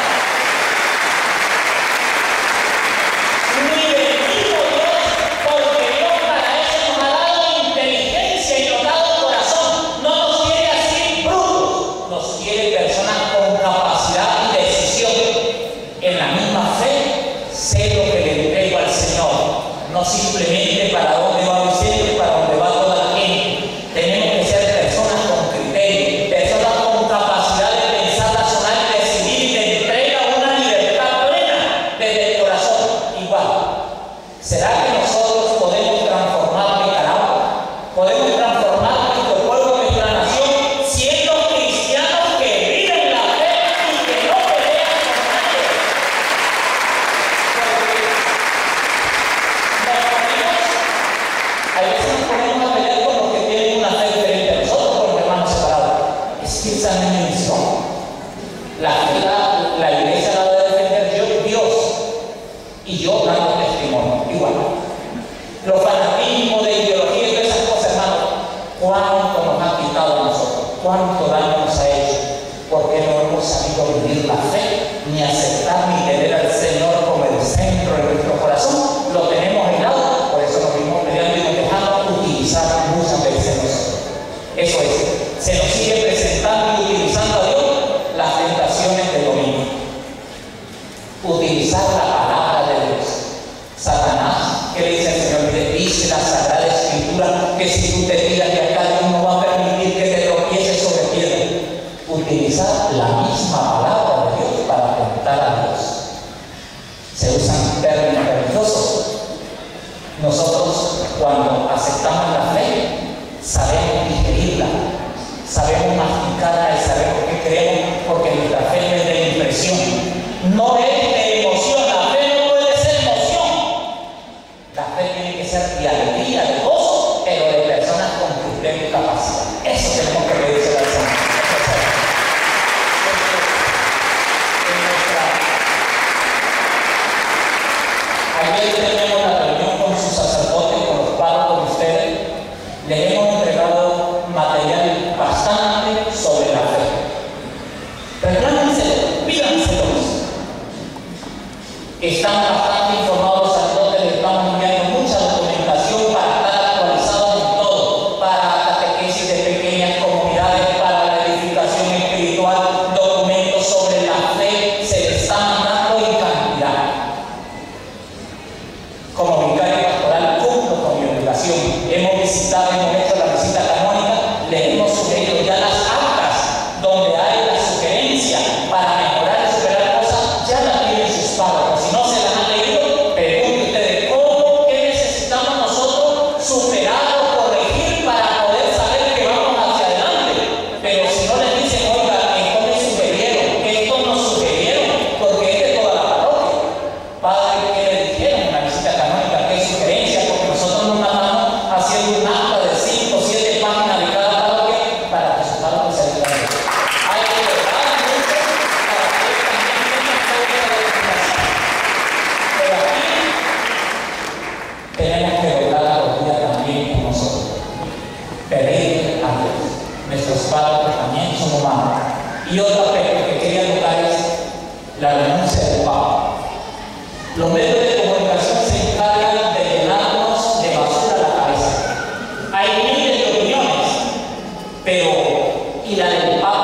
Ni bendito Dios, porque Dios para eso nos ha dado inteligencia y nos ha dado corazón. No nos quiere así brutos, nos quiere personas con capacidad y decisión. En la misma fe, sé lo que le entrego al Señor, no simplemente para dónde va Vicente y para dónde va toda la gente. Tenemos que ser personas con criterio, personas con capacidad de pensar, razonar, decidir y de entrega una libertad plena desde el corazón. Igual, ¿será que nosotros podemos transformar Nicaragua? ¿Podemos transformar nuestro pueblo, nuestra nación, siendo cristianos que viven la fe y que no pelean con nadie? A veces nos ponemos a pelear con los que tienen una fe diferente a nosotros, con los hermanos separados. Es que esa no es mi misión. La iglesia la debe defender Dios y yo dando testimonio. Igual. Los fanatismos de ideología y todas esas cosas, hermano, ¿cuánto nos han quitado a nosotros? ¿Cuánto daño nos ha hecho? Porque no hemos sabido vivir la fe, ni aceptar ni tener al Señor como el centro de nuestro corazón. Lo tenemos helado, por eso nos vimos peleando y nos dejamos utilizar muchas veces nosotros. Eso es, se nos sigue presentando y utilizando a Dios las tentaciones del domingo. Utilizar la palabra de Dios. Satanás, ¿qué le dice el Señor? Le dice la Sagrada Escritura que si tú te tiras de acá, Dios no va a permitir que te tropieces sobre piedra. Utilizar la misma palabra de Dios para tentar a Dios. Se usan términos religiosos. Nosotros, cuando aceptamos la fe, sabemos digerirla, sabemos masticarla y sabemos qué creemos, porque nuestra fe no es de impresión, no es de emoción. La fe no puede ser emoción. La fe tiene que ser de alegría, de gozo, pero de personas con criterio y capacidad. Eso tenemos que pedirse al Señor. Ayer tenemos la reunión con sus sacerdotes, con los párrocos de ustedes. Les hemos entregado material bastante sobre la fe. Reclámenselo, pídanselos. Están bastante informados los sacerdotes, les estamos enviando mucha documentación para estar actualizados en todo, para catequesis de pequeñas comunidades, para la edificación espiritual, documentos sobre la fe, se les está mandando en cantidad. Como vicario pastoral cumplo con mi obligación. Hemos visitado, hemos hecho la visita canónica, le hemos sugerido ya las actas donde hay la sugerencia para mejorar y superar cosas, ya las tienen sus párrocos. Si no se las han leído, pregunten ustedes cómo, qué necesitamos nosotros superar o corregir para poder saber que vamos hacia adelante. Pero si no les dicen, oiga, esto me sugirieron, esto nos sugirieron, porque es de toda la parroquia. Padre, ¿qué le dijeron en la visita canónica? ¿Qué sugerencias? Porque nosotros nos mandamos haciendo un acta de 5 o 7 páginas de cada parroquia para que su párroco se ayude. Hay que orar mucho para que ellos también tengan toda la documentación. Pero aquí tenemos que doblar la rodilla también con nosotros. Pedir a Dios. Nuestros párrocos también son humanos. Y otro aspecto que quería tocar es la renuncia del Papa. Los medios de comunicación se encargan de llenarnos de basura la cabeza. Hay miles de opiniones, pero ¿y la del Papa?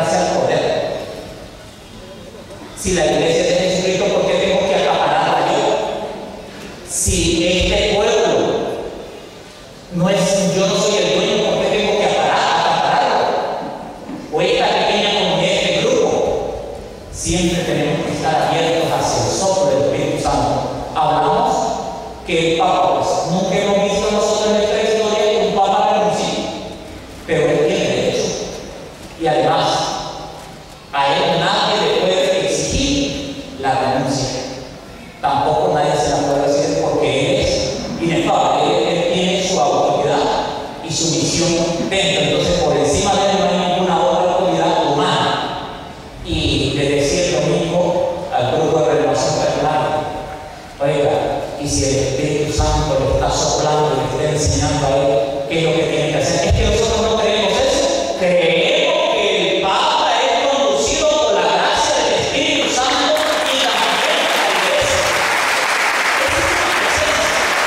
aferrarse al poder. Si la iglesia de Jesucristo, ¿por qué tengo que acapararla yo? Si este pueblo no es, yo no soy el dueño, ¿por qué tengo que acapararlo? O esta pequeña comunidad, este grupo, siempre tenemos que estar abiertos hacia el soplo del Espíritu Santo. Hablamos que el Papa, pues, nunca hemos visto nosotros en nuestra historia que un Papa renuncie, pero él tiene derecho. Y además, a él nadie le puede exigir la renuncia. Tampoco nadie se la puede hacer porque él es inefable, él tiene su autoridad y su misión dentro. Entonces, por encima de él no hay ninguna otra autoridad humana. Y le decía el domingo al grupo de renovación personal: oiga, y si el Espíritu Santo le está soplando y le está enseñando a él qué es lo que tiene que hacer, es que nosotros no creemos eso. Creemos que el Papa es conducido por la gracia del Espíritu Santo y también la iglesia. Esa es una presencia.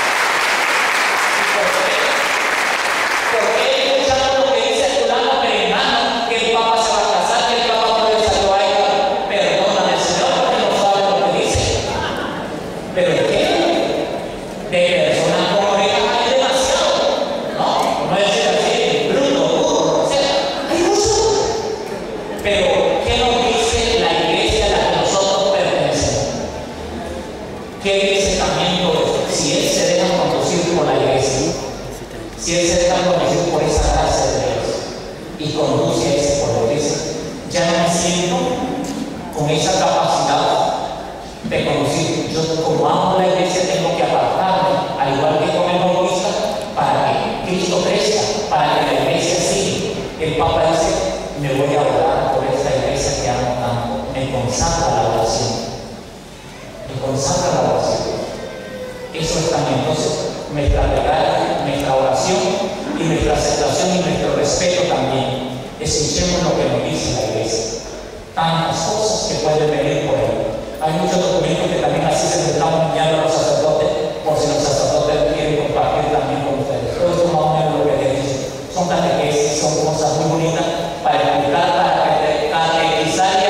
¿Por qué escuchamos lo que dice fulano perengano, que el Papa se va a casar, que el Papa puede salvar a ella? Perdóname, Señor, porque no sabe lo que dice. Pero es que de personas como orejas hay demasiado, ¿no? No es así, bruto, burro, o sea, hay mucho. Pero, ¿qué nos dice la iglesia a la que nosotros pertenecemos? ¿Qué dice también todo esto? Si él se deja conducir por la iglesia, si él se deja conducir por esa gracia de Dios y conduce a ese pueblo, dice, ya no me siento con esa capacidad de conducir. Yo, como amo la iglesia, tengo que apartarme, al igual que con el bautista, para que Cristo crezca, para que la iglesia siga. El Papa dice: me voy a orar por esta iglesia que amo tanto. Me consagra la oración. Me consagra la oración. Eso es también, entonces, nuestra plegaria, nuestra oración y nuestra aceptación y nuestro respeto también. Escuchemos lo que nos dice la iglesia. Tantas cosas que pueden venir por ahí. Hay muchos documentos que también así se les están enviando a los sacerdotes, por si los sacerdotes quieren compartir también con ustedes. Todo esto más o menos lo que les dice. Son catequesis, son cosas muy bonitas para explicar, para catequizar y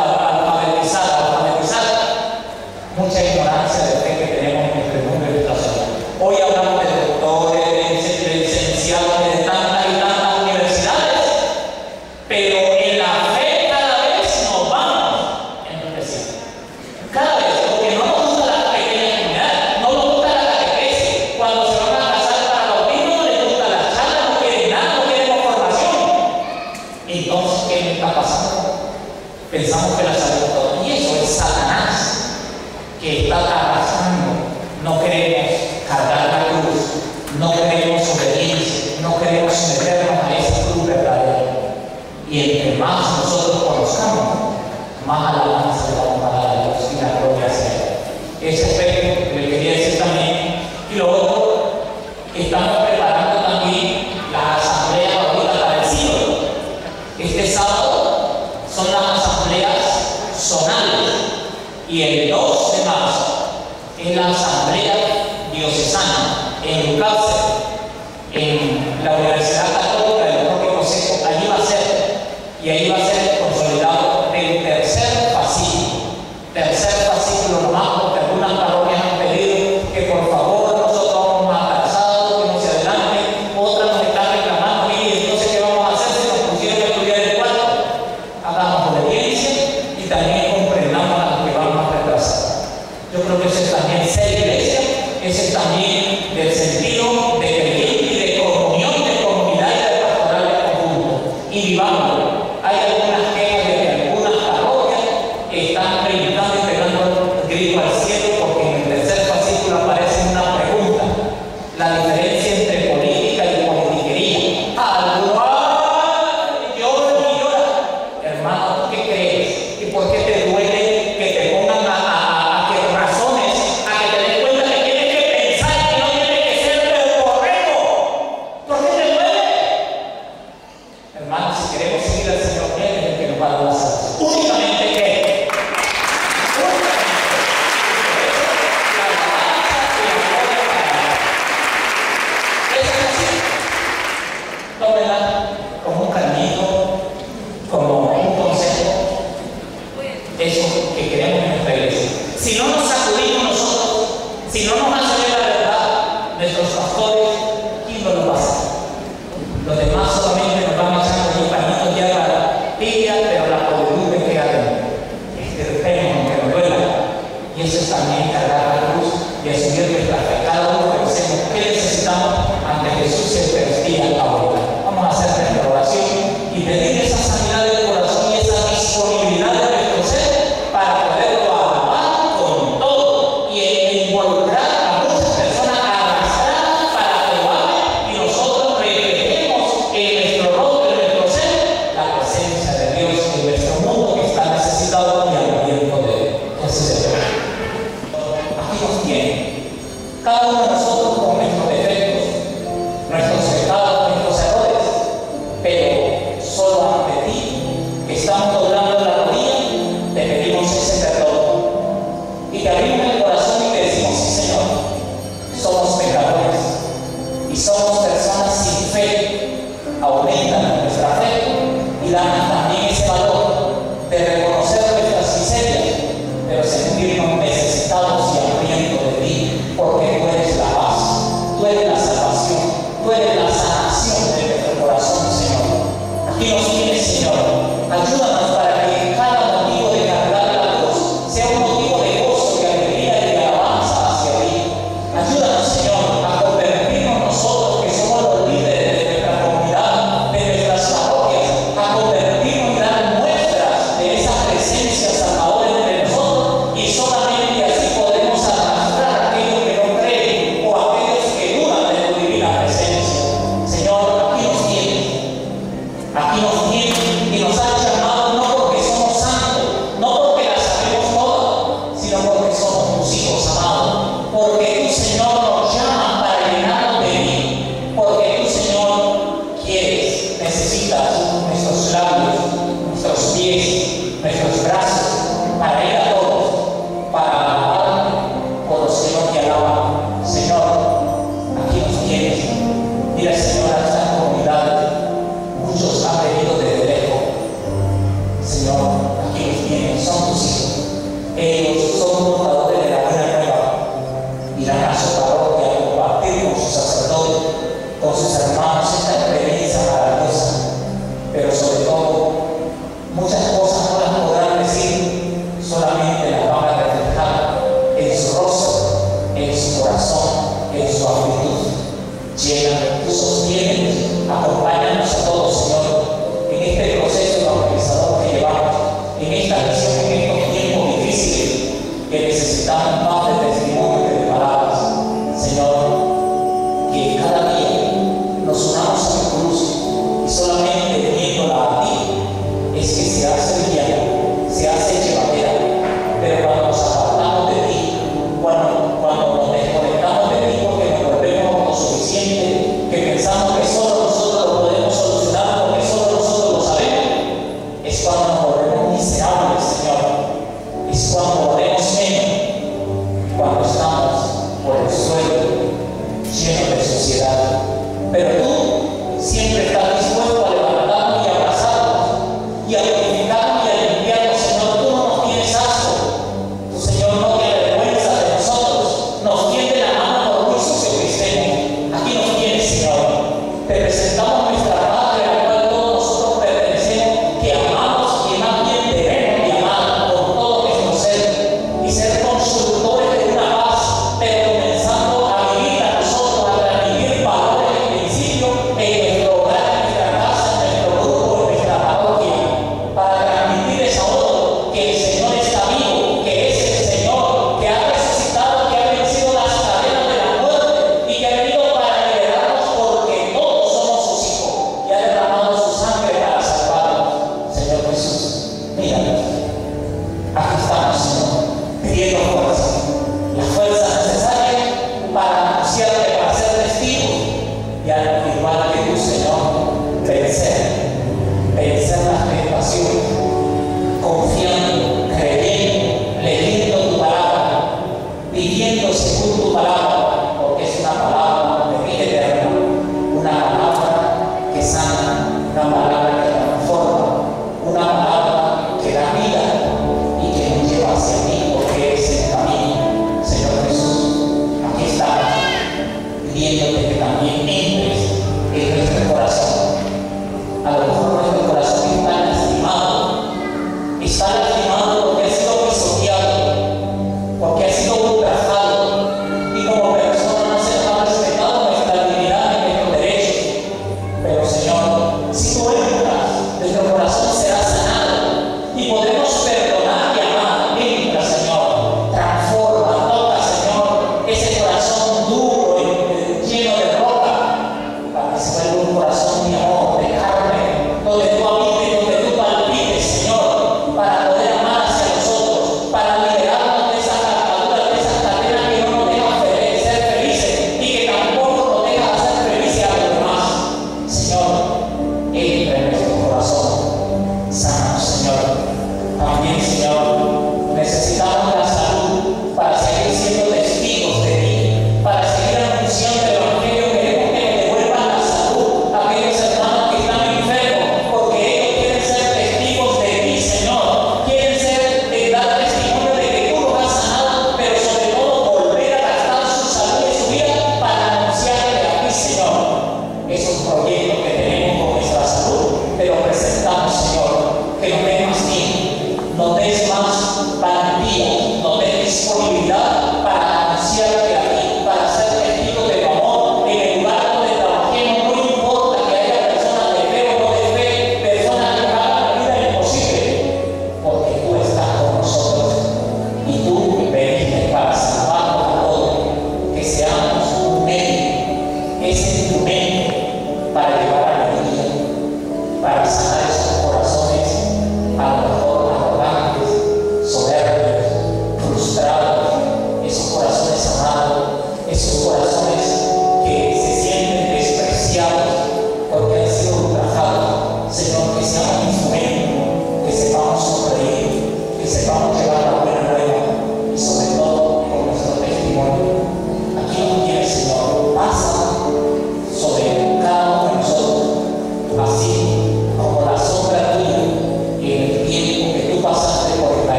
alfabetizar mucha ignorancia de fe que tenemos en nuestro mundo y nuestra sociedad. Hoy hablamos de doctores, de licenciados, de tantas y tantas universidades, pero en la fe cada vez nos vamos enriqueciendo. Cada vez, porque no nos gusta la pequeña comunidad, no nos gusta la catequesis. Cuando se van a casar para los niños, no les gusta la charla, no quieren nada, no quieren formación. Entonces, ¿qué me está pasando? Pensamos que la sabemos todo. Y eso es Satanás, que está arrasando. No queremos cargar la cruz, no queremos obediencia, no queremos someternos a esa cruz verdadera. Y entre más nosotros conozcamos, más alabanza le vamos a dar a Dios y la gloria sea Él. Ese aspecto que le quería decir también. Y lo otro, estamos preparando también las asambleas ahorita para el siglo. Este sábado son las asambleas zonales y el 2 de marzo es la asamblea diocesana en Cáceres, en la Universidad Católica del propio Consejo. Allí va a ser, y ahí va a ser consolidado el tercer fascículo. Tercer fascículo nomás, porque algunas parroquias han pedido que por favor nosotros vamos más atrasados, que no se adelante. Otras nos están reclamando: y entonces ¿qué vamos a hacer si nos pusieron a estudiar el cuarto? Hagamos obediencia y también comprendamos a los que van más retrasados. Yo creo que ese es también ser iglesia, ese es también del sentido de creyente y de comunión, de comunidad y de pastoral de conjunto. Y vivámoslo. Hay algunas quejas de que algunas parroquias están predicando y pegando el grito al cielo porque en el tercer fascículo aparece una pregunta: la diferencia entre política y politiquería. Hermano, ¿tú qué crees? ¿Y por qué te duele que te pongan a que razones, a que te des cuenta que tienes que pensar que no tienes que ser el borrego? ¿Por qué te duele? Hermano, si queremos seguir al Señor, Él es el que nos va a dar la salvación. Únicamente Él. Tómela como un caminito, como un y pedir esa sanidad del corazón y esa disponibilidad de nuestro ser para poderlo alabar con todo y involucrar a muchas personas, arrastrar para que lo amen y nosotros reflejemos en nuestro rostro, en nuestro ser, la presencia de Dios en nuestro mundo que está necesitado y hambriento de Él. Así se ve. Aquí nos tiene. Cada uno de nosotros con nuestros defectos, nuestros pecados, nuestros errores, pero solo ante ti, que estamos doblando la rodilla, te pedimos ese perdón y te abrimos el corazón y te decimos: sí, Señor, somos pecadores y somos personas sin fe. Aumenta nuestra fe y danos también ese valor de reconocer nuestras miserias, pero sentirnos necesitados y hambrientos de ti, porque tú eres la paz, tú eres la salvación, tú eres la sanación de nuestro corazón, Señor. Aquí nos tienes, Señor. Ayúdanos para que cada motivo de cargar la cruz sea un motivo de gozo, de alegría y de alabanza hacia ti. Ayúdanos, Señor, a convertirnos nosotros, que somos los líderes de nuestra comunidad, de nuestras parroquias, a convertirnos y dar muestras de esa presencia salvadora entre nosotros, y solamente así podremos arrastrar a aquellos que no creen o a aquellos que dudan de tu divina presencia. Señor, aquí nos tienes. Aquí nos tienes y nos has llamado no porque somos santos, no porque las sabemos todas, sino porque somos tus hijos amados. Porque tú, Señor, nos llamas para llenarnos de ti. Porque tú, Señor, quieres, necesitas nuestros labios, nuestros pies, nuestros brazos, para ir a todos, para alabarte por los que no te alaban. Señor, aquí nos tienes. Mira, Señor, a esta comunidad. Muchos han venido desde lejos. Señor, aquí los tienen, son tus hijos. Ellos son portadores de la buena nueva. Irán a su parroquia a compartir con sus sacerdotes, con sus hermanos, esta experiencia maravillosa. Pero sobre todo, muchas cosas no las podrán decir, solamente las van a reflejar en su rostro, en su corazón, en su actitud. Llegan, tú sostienes, acompáñanos a todos, Señor, en este proceso evangelizador que llevamos, en esta misión, en estos tiempos difíciles que necesitamos más de testimonio que de palabras. Señor, que cada día nos unamos a tu cruz y solamente teniéndola a ti es que se hace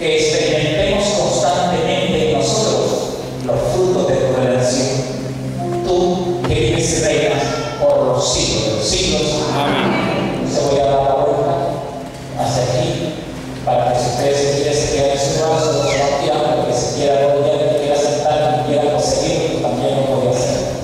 que experimentemos constantemente en nosotros los frutos de tu redención. Tú que vives y reinas por los siglos de los siglos. Amén. Se voy a dar la vuelta hacia aquí para que si ustedes se queden en su brazo, se van tirando, que se quiera volver, que quiera sentar, que quiera conseguir, pues también lo voy a hacer.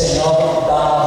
Señor, danos